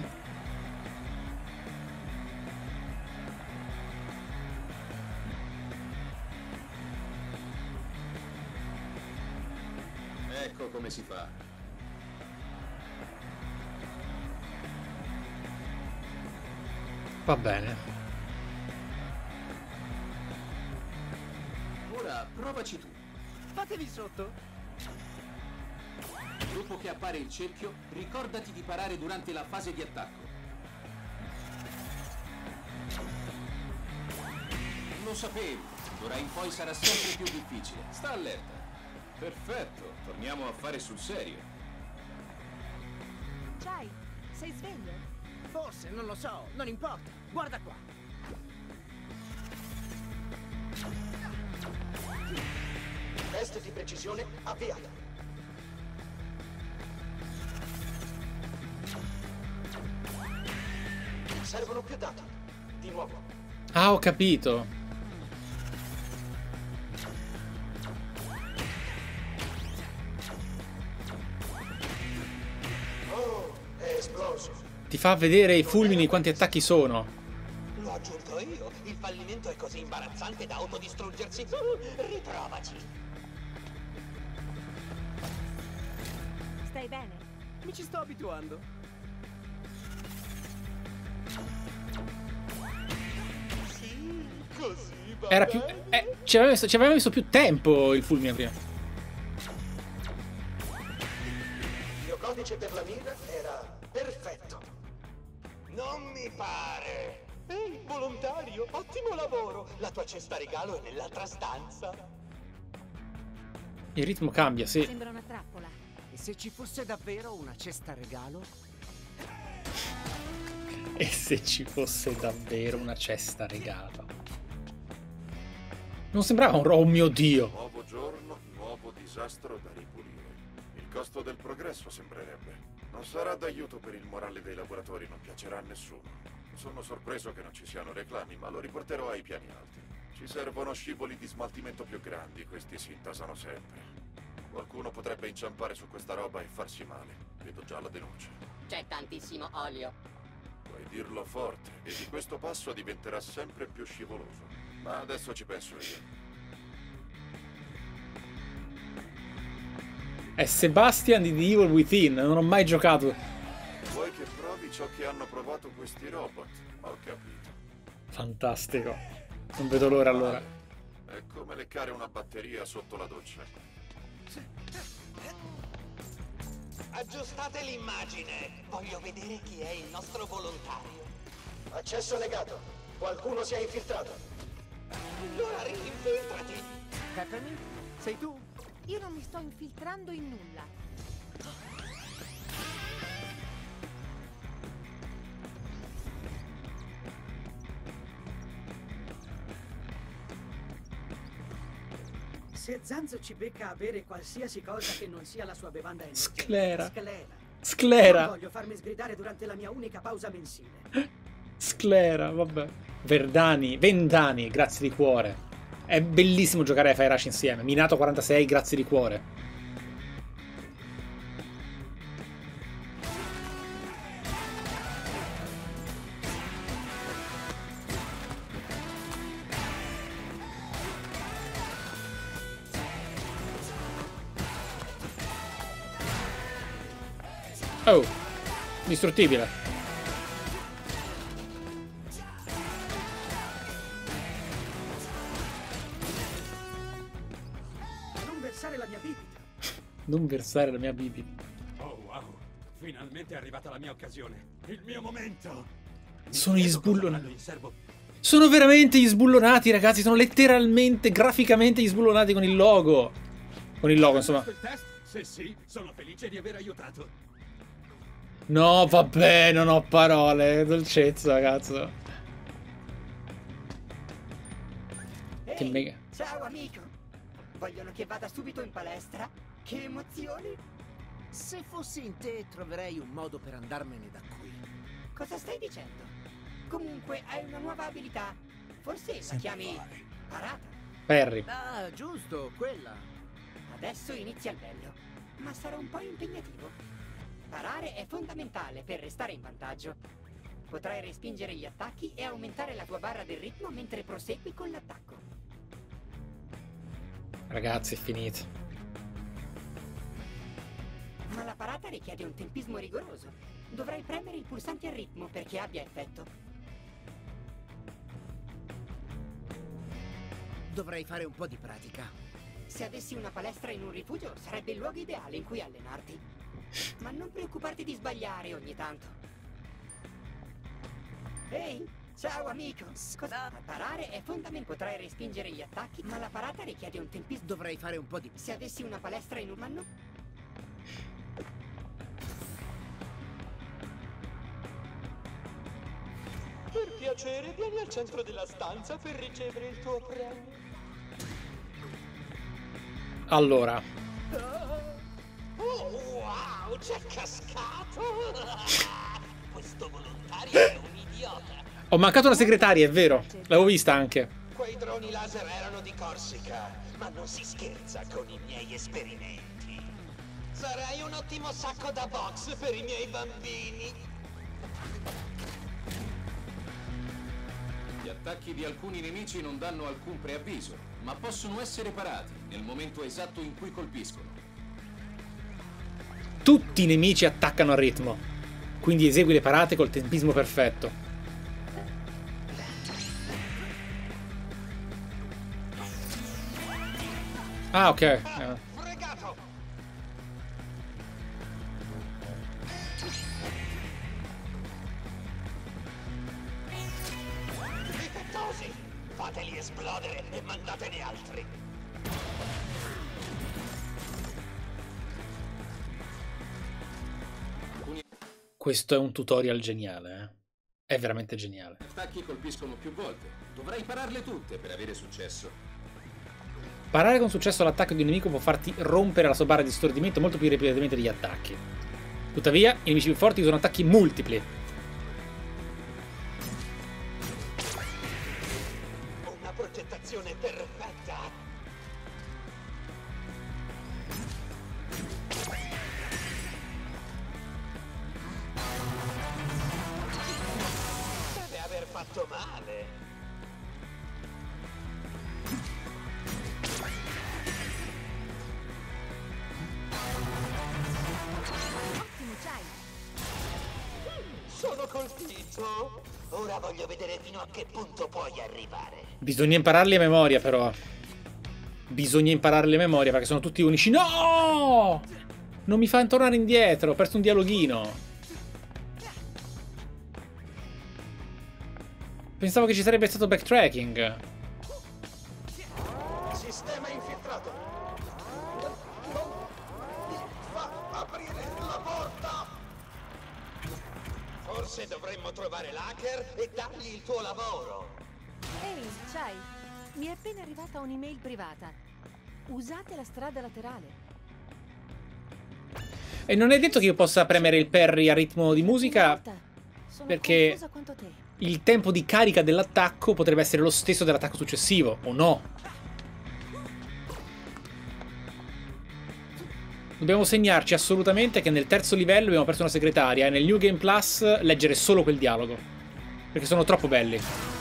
Ecco come si fa. Va bene. Ora provaci tu. Fatevi sotto. Dopo che appare il cerchio, ricordati di parare durante la fase di attacco. Lo sapevi, d'ora in poi sarà sempre più difficile. Sta allerta. Perfetto, torniamo a fare sul serio. Chai, sei sveglio? Forse, non lo so, non importa. Guarda qua. Test di precisione avviato. Servono più dati. Di nuovo. Ah, ho capito. Oh, è esploso. Ti fa vedere i fulmini quanti attacchi sono. L'ho aggiunto io. Il fallimento è così imbarazzante da autodistruggersi. Riprovaci. Stai bene? Mi ci sto abituando. Sì, così va Era più... ci aveva messo più tempo il fulmine prima. Il mio codice per la mira era perfetto. Non mi pare. Ehi, volontario, ottimo lavoro. La tua cesta regalo è nell'altra stanza. Il ritmo cambia, sì. Sembra una trappola. E se ci fosse davvero una cesta regalo? E se ci fosse davvero una cesta regalo? Non sembrava un... Oh mio Dio! Nuovo giorno, nuovo disastro da ripulire. Il costo del progresso sembrerebbe. Non sarà d'aiuto per il morale dei lavoratori, non piacerà a nessuno. Sono sorpreso che non ci siano reclami, ma lo riporterò ai piani alti. Ci servono scivoli di smaltimento più grandi, questi si intasano sempre. Qualcuno potrebbe inciampare su questa roba e farsi male. Vedo già la denuncia. C'è tantissimo olio. Puoi dirlo forte, e di questo passo diventerà sempre più scivoloso. Ma adesso ci penso io. È Sebastian di The Evil Within, non ho mai giocato. Vuoi che provi ciò che hanno provato questi robot? Ho capito. Fantastico. Non vedo l'ora allora. È come leccare una batteria sotto la doccia. Aggiustate l'immagine. Voglio vedere chi è il nostro volontario. Accesso negato. Qualcuno si è infiltrato. Allora rinfiltrati. Peppermint, sei tu? Io non mi sto infiltrando in nulla. Se Zanzo ci becca a bere qualsiasi cosa che non sia la sua bevanda energetica. Sclera. Non Sclera. voglio farmi sgridare durante la mia unica pausa mensile. Sclera, vabbè. Vendani, grazie di cuore. È bellissimo giocare a Fire Rush insieme. Minato 46, grazie di cuore. Oh, distruttibile. Non versare la mia bibita. Non versare la mia bibita. Oh wow, finalmente è arrivata la mia occasione. Il mio momento. Sono gli sbullonati. Sono veramente gli sbullonati, ragazzi. Sono letteralmente, graficamente gli sbullonati con il logo. Con il logo, insomma. Se sì, sono felice di aver aiutato. No, vabbè, non ho parole. Dolcezza, cazzo. Che mega. Ciao amico. Vogliono che vada subito in palestra? Che emozioni! Se fossi in te troverei un modo per andarmene da qui. Cosa stai dicendo? Comunque hai una nuova abilità. Forse la chiami parata. Perry. Ah, giusto, quella. Adesso inizia il bello, ma sarà un po' impegnativo. Parare è fondamentale per restare in vantaggio. Potrai respingere gli attacchi e aumentare la tua barra del ritmo mentre prosegui con l'attacco. Ragazzi, è finito. Ma la parata richiede un tempismo rigoroso. Dovrai premere il pulsante a ritmo perché abbia effetto. Dovrei fare un po' di pratica. Se avessi una palestra in un rifugio sarebbe il luogo ideale in cui allenarti. Ma non preoccuparti di sbagliare ogni tanto. Ehi, ciao amico. Cosa? Parare è fondamentale. Potrai respingere gli attacchi, ma la parata richiede un tempismo. Dovrei fare un po' di... Se avessi una palestra in un anno... Per piacere, vieni al centro della stanza per ricevere il tuo premio. Allora. Oh, wow, c'è cascato! Questo volontario è un idiota. Ho mancato una segretaria, è vero. L'avevo vista anche. Quei droni laser erano di Corsica, ma non si scherza con i miei esperimenti. Sarai un ottimo sacco da box per i miei bambini. Gli attacchi di alcuni nemici non danno alcun preavviso, ma possono essere parati nel momento esatto in cui colpiscono. Tutti i nemici attaccano a ritmo, quindi esegui le parate col tempismo perfetto. Ah, ok. Fregato! Difettosi! Fateli esplodere e mandatene altri! Questo è un tutorial geniale, eh? È veramente geniale. Gli attacchi colpiscono più volte. Dovrai pararle tutte per avere successo. Parare con successo l'attacco di un nemico può farti rompere la sua barra di stordimento molto più rapidamente degli attacchi. Tuttavia, i nemici più forti usano attacchi multipli. Una progettazione perfetta! Deve aver fatto male. pronto? Ora voglio vedere fino a che punto puoi arrivare. Bisogna impararli a memoria, però. Bisogna impararli a memoria, perché sono tutti unici. No! Non mi fa tornare indietro, ho perso un dialoghino. Pensavo che ci sarebbe stato backtracking. Sistema infiltrato. Fa aprire la porta. Forse dovremmo trovare l'hacker e dargli il tuo lavoro. Ehi, Chai, mi è appena arrivata un'email privata. Usate la strada laterale. E non è detto che io possa premere il parry a ritmo di musica, perché Confusa quanto te. il tempo di carica dell'attacco potrebbe essere lo stesso dell'attacco successivo, o no? Dobbiamo segnarci assolutamente che nel terzo livello abbiamo perso una segretaria e nel New Game Plus leggere solo quel dialogo, perché sono troppo belli.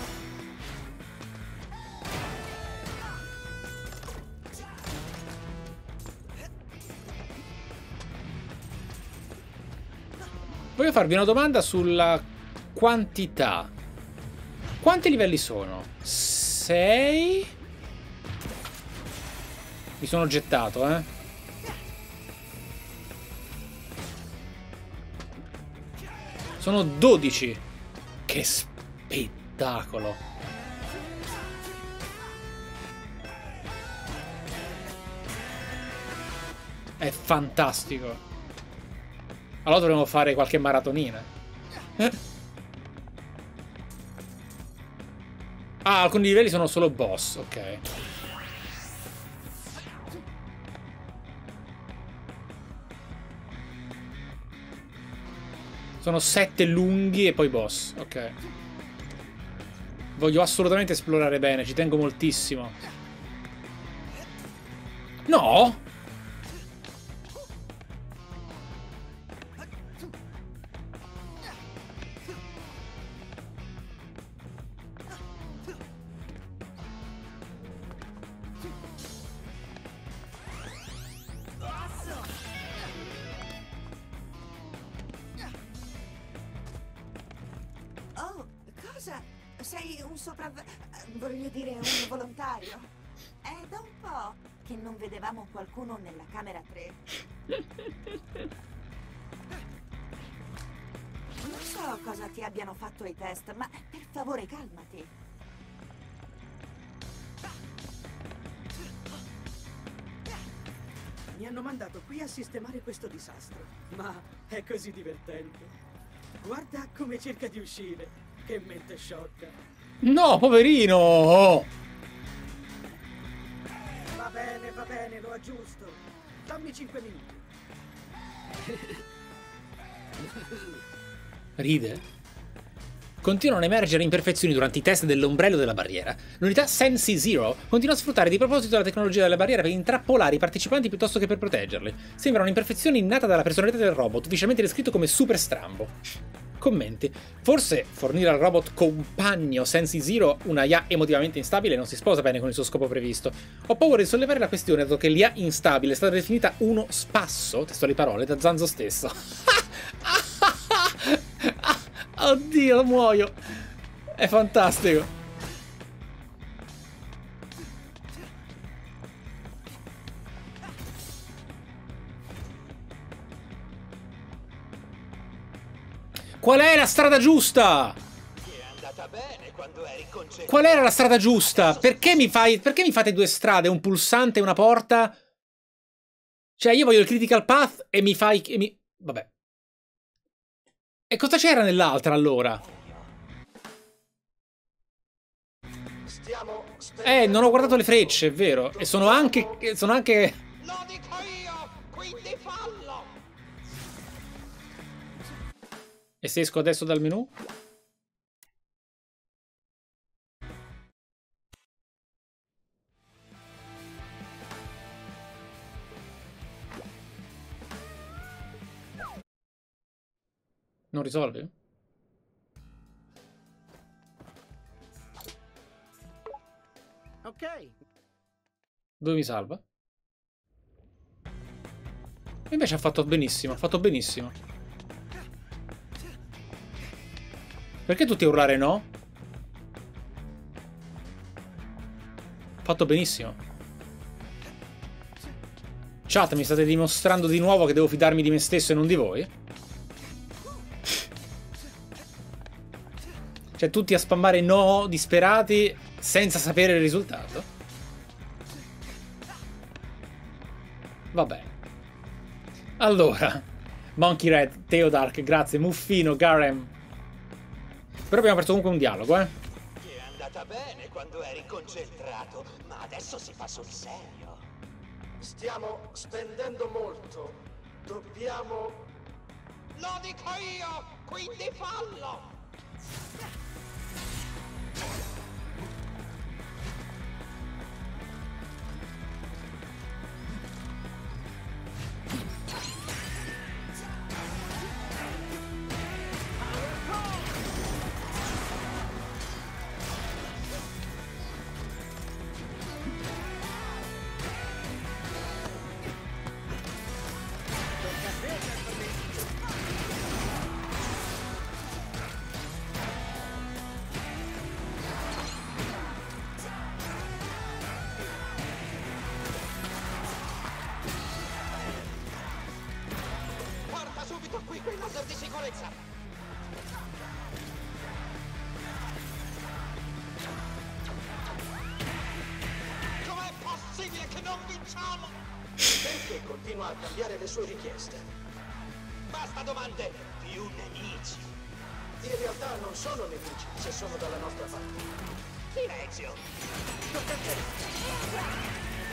Voglio farvi una domanda sulla quantità. Quanti livelli sono? 6? Mi sono gettato, eh. Sono 12. Che spettacolo. È fantastico. Allora dovremmo fare qualche maratonina. Ah, alcuni livelli sono solo boss, ok. Sono 7 lunghi e poi boss, ok. Voglio assolutamente esplorare bene, ci tengo moltissimo. No! Sei un voglio dire, un volontario. È da un po' che non vedevamo qualcuno nella camera 3. Non so cosa ti abbiano fatto i test, ma per favore calmati. Mi hanno mandato qui a sistemare questo disastro, ma è così divertente. Guarda come cerca di uscire. Che mente sciocca. No, poverino! Va bene, lo aggiusto. Dammi 5 minuti. Ride. Continuano a emergere imperfezioni durante i test dell'ombrello della barriera. L'unità Sensi Zero continua a sfruttare di proposito la tecnologia della barriera per intrappolare i partecipanti piuttosto che per proteggerli. Sembra un'imperfezione innata dalla personalità del robot, ufficialmente descritto come super strambo. Commenti. Forse fornire al robot compagno Sensi Zero una IA emotivamente instabile non si sposa bene con il suo scopo previsto. Ho paura di sollevare la questione, dato che l'IA instabile è stata definita uno spasso, testuali parole, da Zanzo stesso. Oddio, muoio. È fantastico. Qual è la strada giusta? Qual era la strada giusta? Perché mi fate due strade, un pulsante e una porta? Cioè, io voglio il critical path e mi fai... Vabbè. E cosa c'era nell'altra, allora? Non ho guardato le frecce, è vero. E sono anche... Lo dico io, quindi fallo! E se esco adesso dal menu? Non risolve? Ok. Dove mi salva? Invece ha fatto benissimo, ha fatto benissimo. Perché tutti a urlare no? Fatto benissimo. Chat, mi state dimostrando di nuovo che devo fidarmi di me stesso e non di voi? Cioè, tutti a spammare no disperati senza sapere il risultato? Vabbè. Allora, Monkey Red, Theodark, grazie, Muffino, Garem. Però abbiamo aperto comunque un dialogo, eh. Ti è andata bene quando eri concentrato, ma adesso si fa sul serio. Stiamo spendendo molto. Dobbiamo... Lo dico io, quindi fallo! Qui quei laser di sicurezza! Com'è possibile che non vinciamo? Perché continua a cambiare le sue richieste? Basta domande! Più nemici! In realtà non sono nemici, se sono dalla nostra parte. Silenzio! Tocca a te!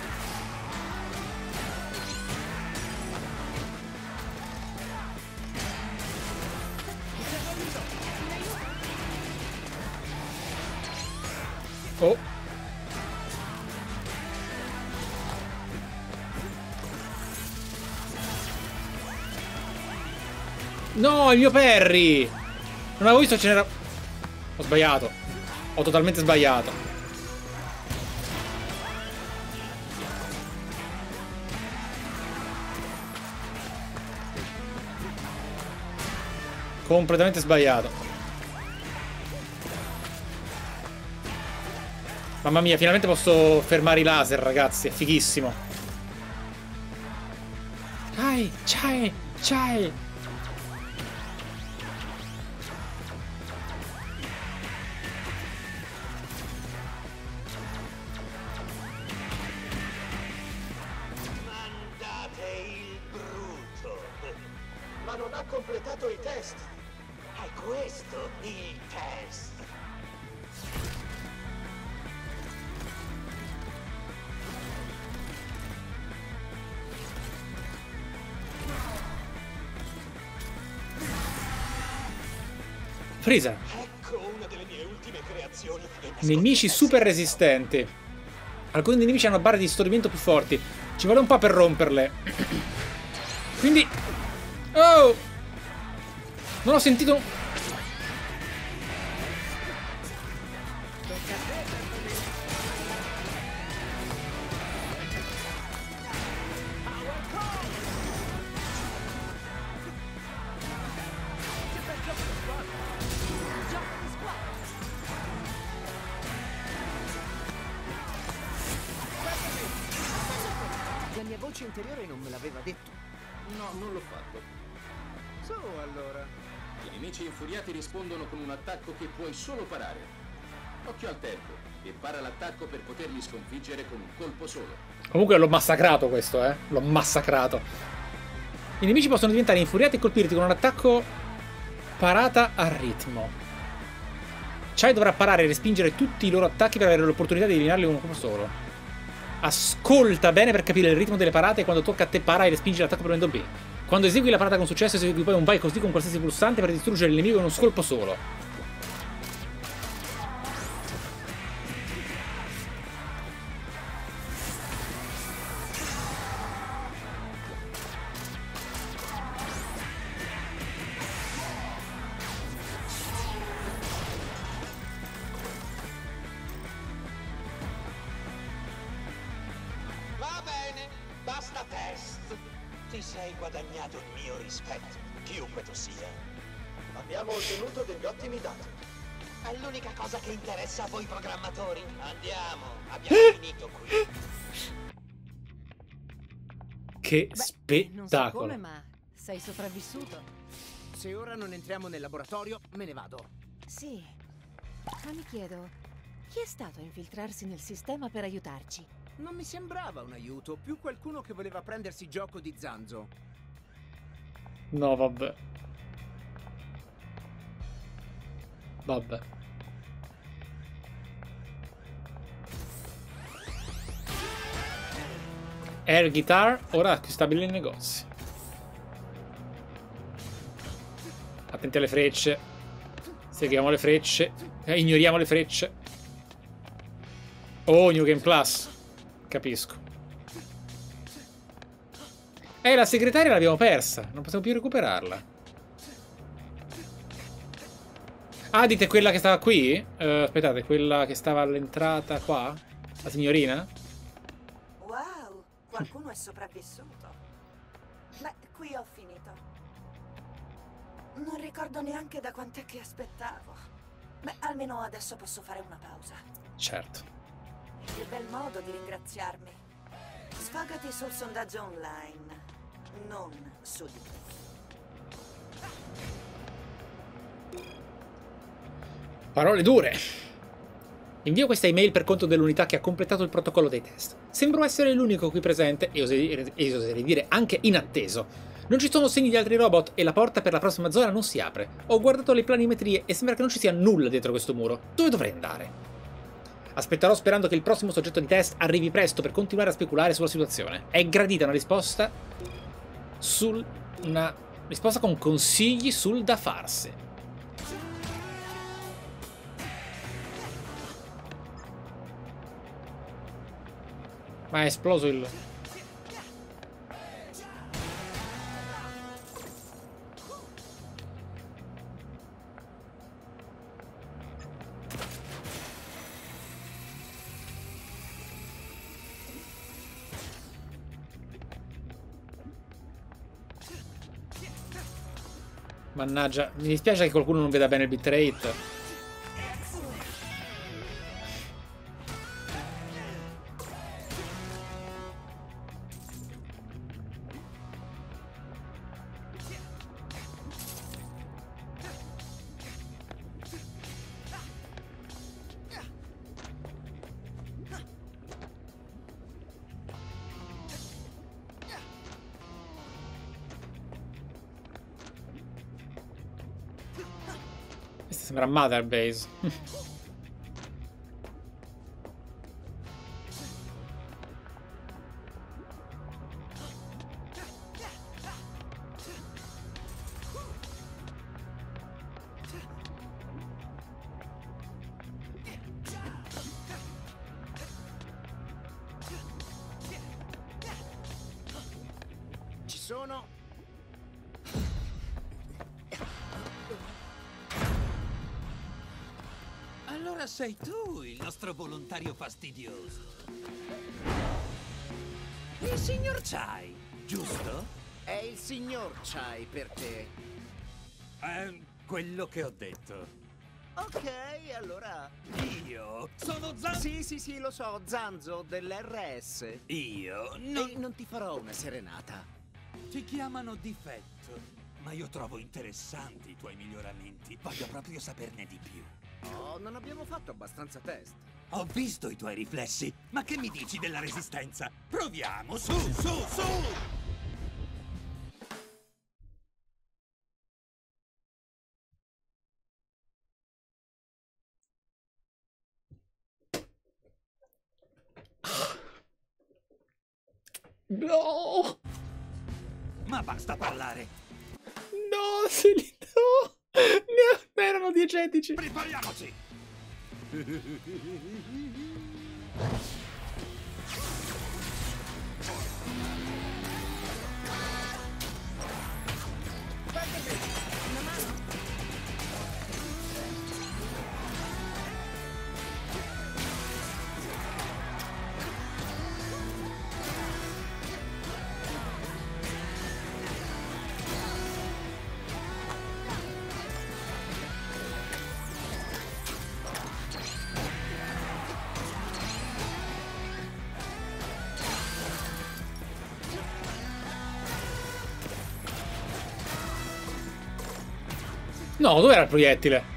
Oh. No, il mio Perry! Non avevo visto ce n'era... Ho sbagliato. Ho totalmente sbagliato. Completamente sbagliato. Mamma mia, finalmente posso fermare i laser, ragazzi. È fighissimo. Dai, c'hai. Mandate il brutto. Ma non ha completato i test. È questo il test. Freezer. Ecco una delle mie ultime creazioni. Nemici super resistenti. Alcuni nemici hanno barre di stordimento più forti. Ci vuole un po' per romperle. Quindi... Oh! Non ho sentito... La mia voce interiore non me l'aveva detto. No, non l'ho fatto. Su, allora. I nemici infuriati rispondono con un attacco che puoi solo parare. Occhio al tempo e para l'attacco per poterli sconfiggere con un colpo solo. Comunque l'ho massacrato questo, eh. L'ho massacrato. I nemici possono diventare infuriati e colpirti con un attacco parata a ritmo. Chai dovrà parare e respingere tutti i loro attacchi per avere l'opportunità di eliminarli con un colpo solo. Ascolta bene per capire il ritmo delle parate e quando tocca a te para e respingi l'attacco premendo B. Quando esegui la parata con successo esegui poi un vai così con qualsiasi pulsante per distruggere il nemico in uno scolpo solo. Va bene, basta test. Ti sei guadagnato il mio rispetto, chiunque tu sia. Ma Abbiamo ottenuto degli ottimi dati. È l'unica cosa che interessa a voi programmatori. Andiamo, abbiamo finito qui. Che Non so spettacolo. come, ma sei sopravvissuto. Se ora non entriamo nel laboratorio, me ne vado. Sì. Ma mi chiedo, chi è stato a infiltrarsi nel sistema per aiutarci? Non mi sembrava un aiuto, più qualcuno che voleva prendersi gioco di Zanzo. No, vabbè. Vabbè. Air Guitar ora acquistabile nei negozi. Attenti alle frecce. Seguiamo le frecce. Ignoriamo le frecce. Oh, New Game Plus. Capisco. La segretaria l'abbiamo persa. Non possiamo più recuperarla. Ah, dite quella che stava qui? Aspettate, quella che stava all'entrata qua? La signorina? Wow, qualcuno è sopravvissuto. Beh, qui ho finito. Non ricordo neanche da quant'è che aspettavo. Beh, almeno adesso posso fare una pausa. Certo. Che bel modo di ringraziarmi. Sfogati sul sondaggio online, non su di me. Parole dure. Invio questa email per conto dell'unità che ha completato il protocollo dei test. Sembro essere l'unico qui presente e oserei dire anche inatteso. Non ci sono segni di altri robot e la porta per la prossima zona non si apre. Ho guardato le planimetrie e sembra che non ci sia nulla dietro questo muro. Dove dovrei andare? Aspetterò sperando che il prossimo soggetto di test arrivi presto per continuare a speculare sulla situazione. È gradita una risposta con consigli sul da farsi. Ma è esploso il... Mannaggia, mi dispiace che qualcuno non veda bene il bitrate. Sembra Mother Base. Ci sono. Allora sei tu il nostro volontario fastidioso. Il signor Chai, giusto? È il signor Chai per te. È quello che ho detto. Ok, allora... Io sono Zanzo. Sì, lo so, Zanzo dell'RS. Io non... E non ti farò una serenata. Ti chiamano difetto, ma io trovo interessanti i tuoi miglioramenti. Voglio proprio saperne di più. Oh, non abbiamo fatto abbastanza test. Ho visto i tuoi riflessi, ma che mi dici della resistenza? Proviamo, su! No! Ma basta parlare! No, se li do! Ne erano 10 etici! Prepariamoci! Una mano? No, dov'era il proiettile?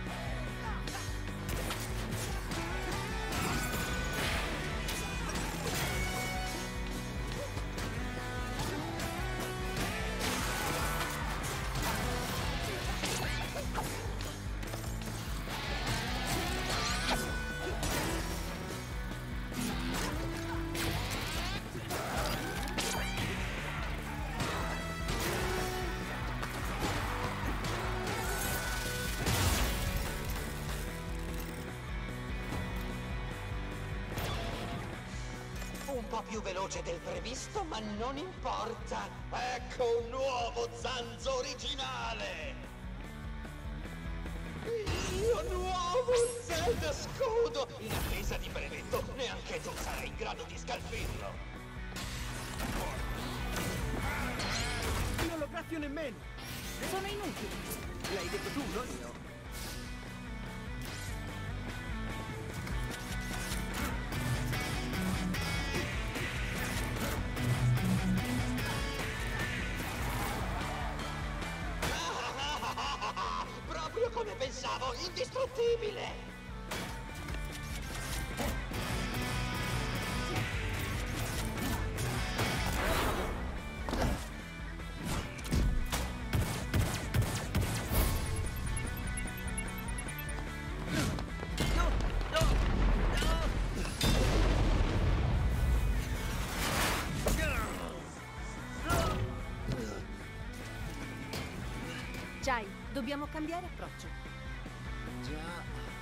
Un po' più veloce del previsto, ma non importa. Ecco un nuovo Zanzo originale! Il nuovo Zelda Scudo! In attesa di brevetto, neanche tu sarai in grado di scalfirlo! Non lo graffio nemmeno! Sono inutili! L'hai detto tu, non io! Proprio come pensavo, indistruttibile! Jai, dobbiamo cambiare approccio. Già.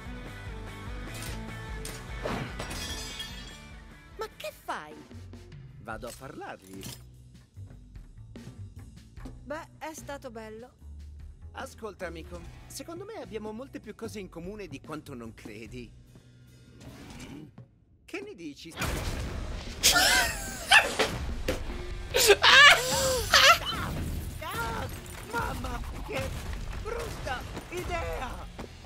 Ma che fai? Vado a parlargli. Beh, è stato bello. Ascolta, amico. Secondo me abbiamo molte più cose in comune di quanto non credi. Che ne dici? Mamma, che brutta idea!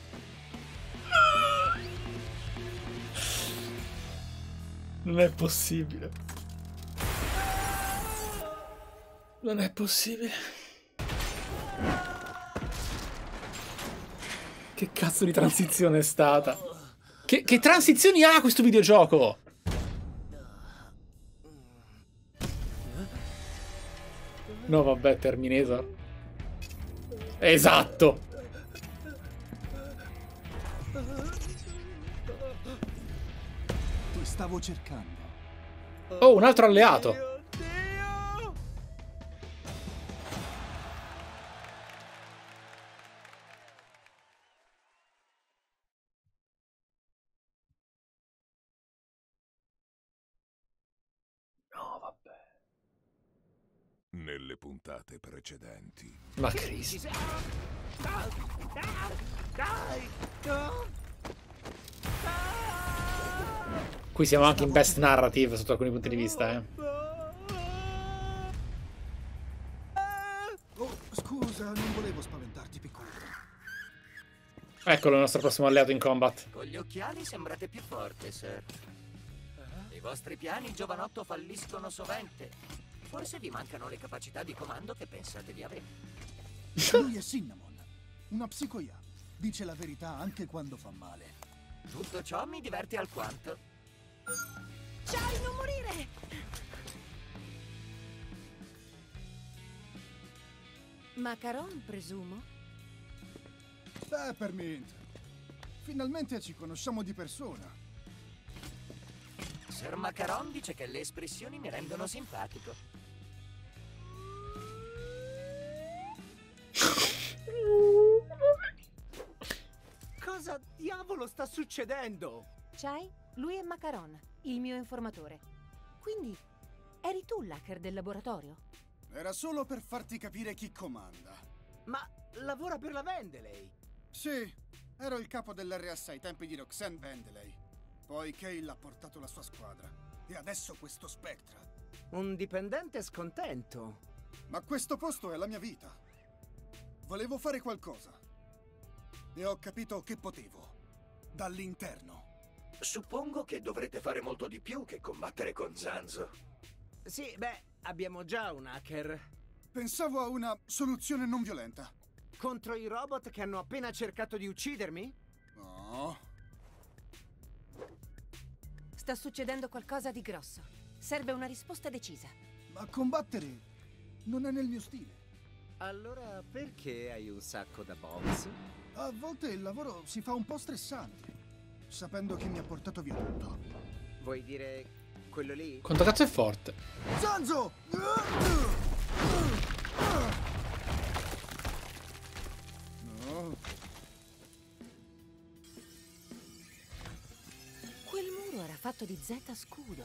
Non è possibile. Non è possibile. Che cazzo di transizione è stata? Che transizioni ha questo videogioco? No, vabbè, Terminator. Esatto. Ti stavo cercando. Oh, un altro alleato. No, vabbè. Nelle puntate precedenti. Ma Cristo. Qui siamo anche in best narrative sotto alcuni punti di vista, eh. Oh, scusa, non volevo spaventarti, piccolo. Eccolo il nostro prossimo alleato in combat. Con gli occhiali sembrate più forte, sir. I vostri piani, giovanotto, falliscono sovente. Forse vi mancano le capacità di comando che pensate di avere. Lui è Cinnamon, una psicoia. Dice la verità anche quando fa male. Tutto ciò mi diverte alquanto. Jai, non morire! Macaron, presumo? Beh, per niente. Finalmente ci conosciamo di persona. Sir Macaron dice che le espressioni mi rendono simpatico. Cosa diavolo sta succedendo? Jai, lui è Macaron, il mio informatore. Quindi, eri tu l'hacker del laboratorio? Era solo per farti capire chi comanda. Ma lavora per la Vendeley? Sì, ero il capo dell'RS ai tempi di Roxanne Vendeley. Poi Kale ha portato la sua squadra. E adesso questo Spectra. Un dipendente scontento. Ma questo posto è la mia vita. Volevo fare qualcosa. E ho capito che potevo. Dall'interno. Suppongo che dovrete fare molto di più che combattere con Zanzo. Sì, beh, abbiamo già un hacker. Pensavo a una soluzione non violenta. Contro i robot che hanno appena cercato di uccidermi? No. Sta succedendo qualcosa di grosso. Serve una risposta decisa. Ma combattere non è nel mio stile. Allora perché hai un sacco da box? A volte il lavoro si fa un po' stressante, sapendo che mi ha portato via tutto. Vuoi dire quello lì? Quanto cazzo è forte? Zanzo! No. Quel muro era fatto di Z scudo.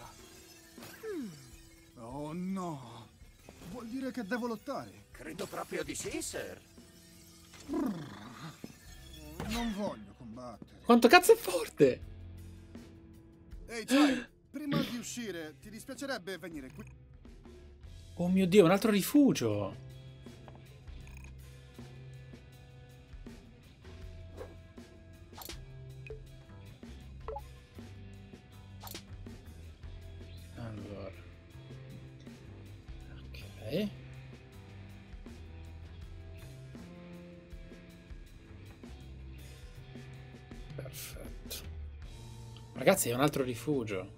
Oh no! Vuol dire che devo lottare. Credo proprio di sì, sir. Non voglio combattere. Quanto cazzo è forte? Ehi, Chai, prima di uscire, ti dispiacerebbe venire qui? Oh mio Dio, un altro rifugio. Allora. Ok. Perfetto. Ragazzi, è un altro rifugio.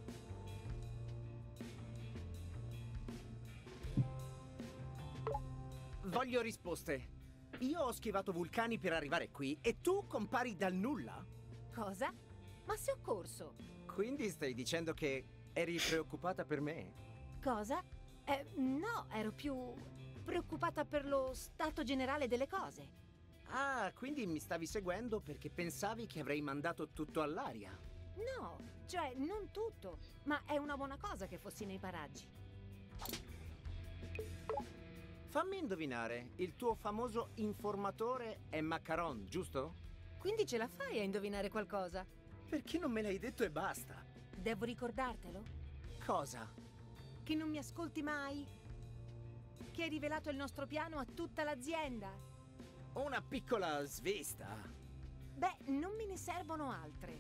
Voglio risposte. Io ho schivato vulcani per arrivare qui e tu compari dal nulla? Cosa? Ma se ho corso. Quindi stai dicendo che eri preoccupata per me? Cosa? No, ero più preoccupata per lo stato generale delle cose. Ah, quindi mi stavi seguendo perché pensavi che avrei mandato tutto all'aria? No, cioè non tutto, ma è una buona cosa che fossi nei paraggi. Fammi indovinare, il tuo famoso informatore è Macaron, giusto? Quindi ce la fai a indovinare qualcosa? Perché non me l'hai detto e basta? Devo ricordartelo? Cosa? Che non mi ascolti mai? Che hai rivelato il nostro piano a tutta l'azienda? Una piccola svista. Beh, non me ne servono altre.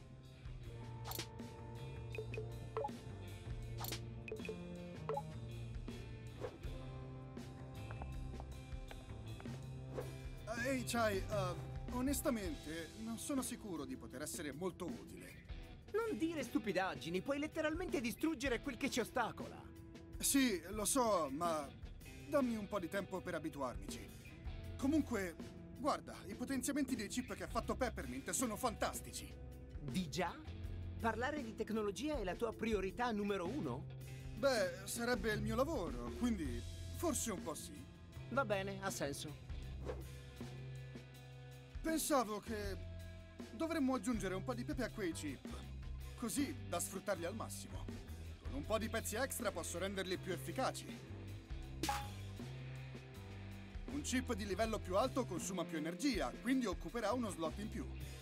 Ehi, Chai, onestamente non sono sicuro di poter essere molto utile. Non dire stupidaggini, puoi letteralmente distruggere quel che ci ostacola. Sì, lo so, ma dammi un po' di tempo per abituarmici. Comunque, guarda, i potenziamenti dei chip che ha fatto Peppermint sono fantastici. Di già? Parlare di tecnologia è la tua priorità numero 1? Beh, sarebbe il mio lavoro, quindi forse un po' sì. Va bene, ha senso. Pensavo che dovremmo aggiungere un po' di pepe a quei chip, così da sfruttarli al massimo. Con un po' di pezzi extra posso renderli più efficaci. Un chip di livello più alto consuma più energia, quindi occuperà uno slot in più.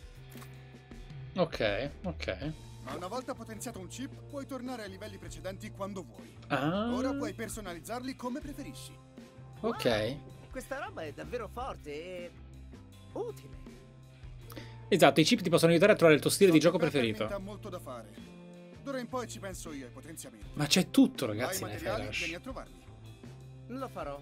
Ok, ok. Ma una volta potenziato un chip, puoi tornare ai livelli precedenti quando vuoi. Ah. Ora puoi personalizzarli come preferisci. Ok. Wow, questa roba è davvero forte e utile. Esatto, i chip ti possono aiutare a trovare il tuo stile di gioco preferito. Ha molto da fare. D'ora in poi ci penso io ai potenziamenti. Ma c'è tutto, ragazzi, Hai nei materiali, Flash. vieni a trovarli. Lo farò.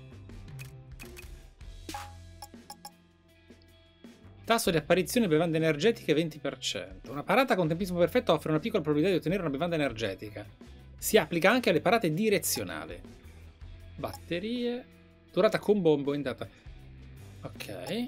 Tasso di apparizione bevande energetiche 20%. Una parata con tempismo perfetto offre una piccola probabilità di ottenere una bevanda energetica. Si applica anche alle parate direzionali. Batterie. Durata con bombo in data. Ok.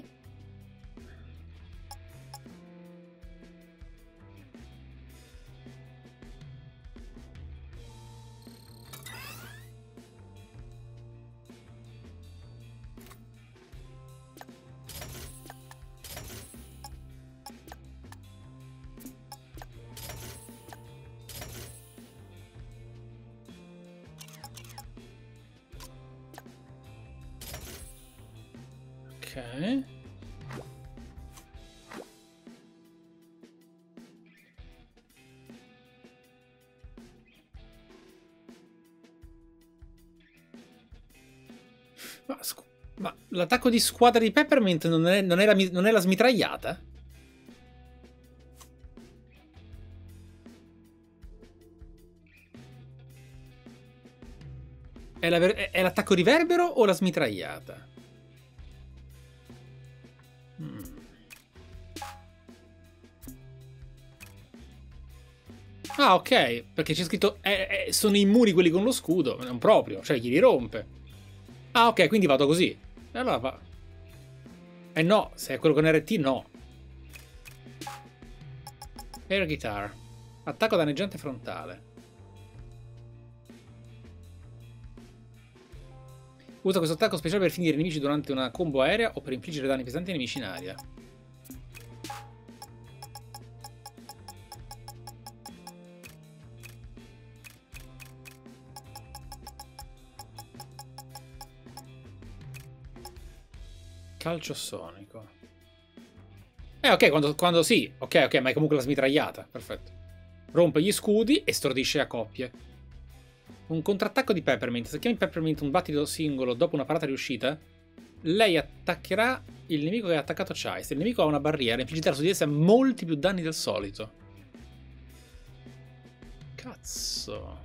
Ok. Ma l'attacco di squadra di Peppermint non è la smitragliata? È l'attacco riverbero o la smitragliata? Ah, ok, perché c'è scritto sono immuni quelli con lo scudo, non proprio, cioè chi li rompe. Ah, ok, quindi vado così. E allora va. No, se è quello con RT, no. Air Guitar. Attacco danneggiante frontale. Usa questo attacco speciale per finire i nemici durante una combo aerea o per infliggere danni pesanti ai nemici in aria. Calcio sonico. Ok, quando sì. Ok, ma è comunque la smitragliata. Perfetto. Rompe gli scudi e stordisce a coppie. Un contrattacco di Peppermint. Se chiami Peppermint un battito singolo dopo una parata riuscita, lei attaccherà il nemico che ha attaccato Chai. Se il nemico ha una barriera, infliggerà su di essa molti più danni del solito. Cazzo.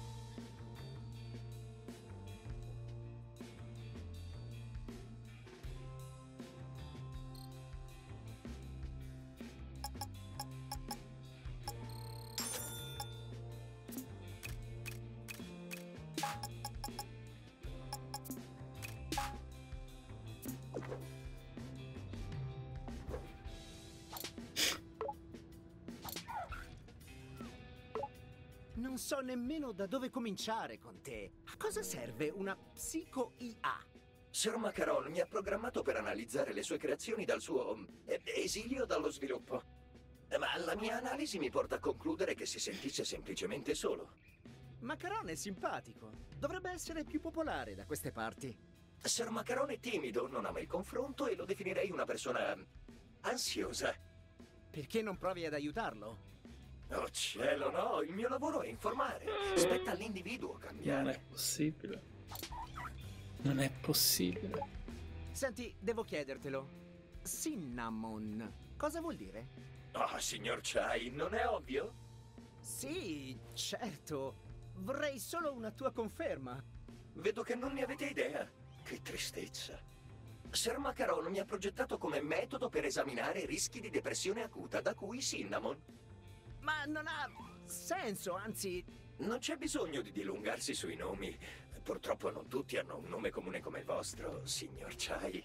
Non so nemmeno da dove cominciare con te. A cosa serve una psico-IA? Sir Macaron mi ha programmato per analizzare le sue creazioni dal suo esilio dallo sviluppo. Ma la mia analisi mi porta a concludere che si sentisse semplicemente solo. Macaron è simpatico. Dovrebbe essere più popolare da queste parti. Sir Macaron è timido, non ama il confronto e lo definirei una persona ansiosa. Perché non provi ad aiutarlo? Oh cielo, no, il mio lavoro è informare. Spetta all'individuo cambiare. Non è possibile. Non è possibile. Senti, devo chiedertelo. Cinnamon, cosa vuol dire? Oh, signor Chai, non è ovvio? Sì, certo. Vorrei solo una tua conferma. Vedo che non ne avete idea. Che tristezza. Sir Macaron mi ha progettato come metodo per esaminare rischi di depressione acuta, da cui Cinnamon. Ma non ha senso, anzi... Non c'è bisogno di dilungarsi sui nomi. Purtroppo non tutti hanno un nome comune come il vostro, signor Chai.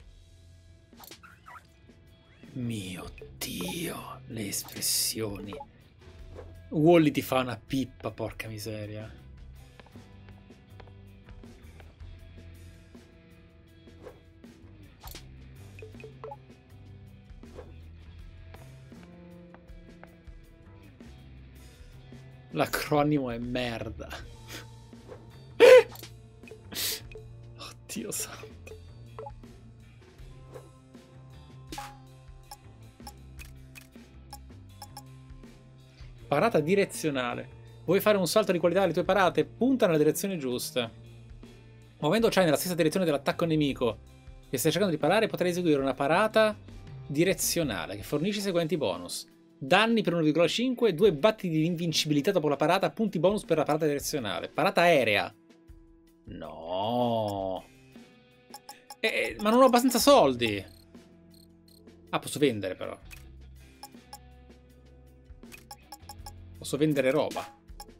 Mio Dio, le espressioni. Wally ti fa una pippa, porca miseria. L'acronimo è merda. Oddio santo. Parata direzionale. Vuoi fare un salto di qualità alle tue parate? Punta nella direzione giusta. Muovendo Chai nella stessa direzione dell'attacco nemico che stai cercando di parare, potrai eseguire una parata direzionale che fornisce i seguenti bonus. Danni per 1,5, 2 battiti di invincibilità dopo la parata, punti bonus per la parata direzionale. Parata aerea. No. Ma non ho abbastanza soldi. Ah, posso vendere però. Posso vendere roba.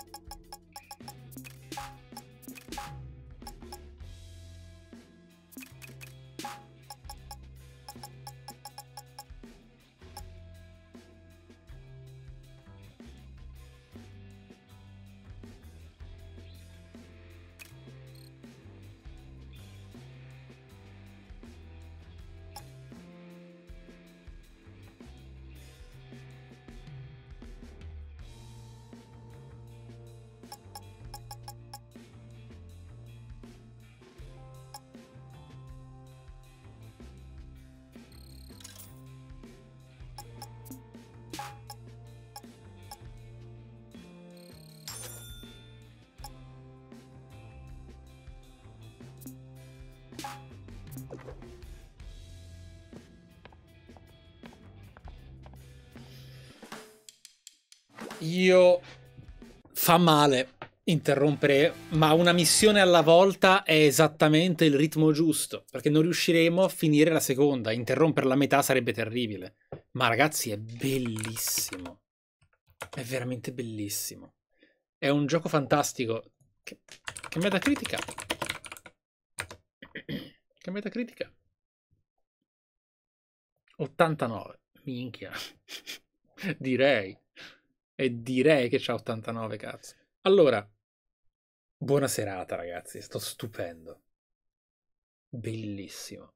Fa male interrompere, ma una missione alla volta è esattamente il ritmo giusto, perché non riusciremo a finire la seconda. Interromperla a metà sarebbe terribile. Ma ragazzi, è bellissimo. È veramente bellissimo. È un gioco fantastico. Che Metacritica? Che Metacritica? 89. Minchia. Direi. E direi che c'ha 89, cazzo. Allora, buona serata, ragazzi. Sto stupendo. Bellissimo.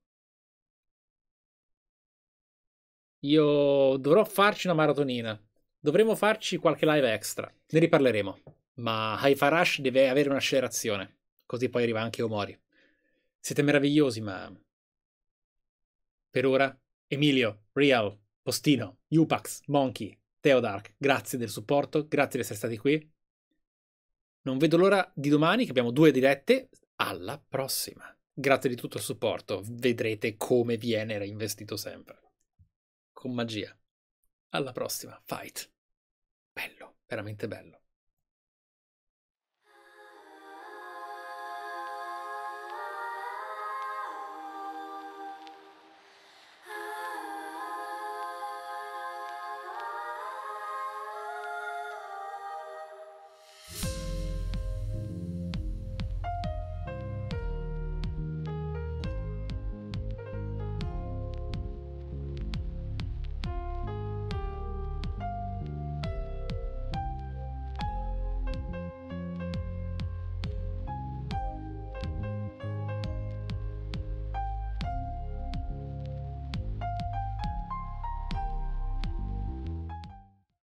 Io dovrò farci una maratonina. Dovremo farci qualche live extra. Ne riparleremo. Ma Hi-Fi Rush deve avere un'accelerazione. Così poi arriva anche Omori. Siete meravigliosi, ma... Per ora, Emilio, Real, Postino, Upax, Monkey, Theodark, grazie del supporto, grazie di essere stati qui. Non vedo l'ora di domani, che abbiamo 2 dirette. Alla prossima. Grazie di tutto il supporto. Vedrete come viene reinvestito sempre. Con magia. Alla prossima. Fight. Bello, veramente bello.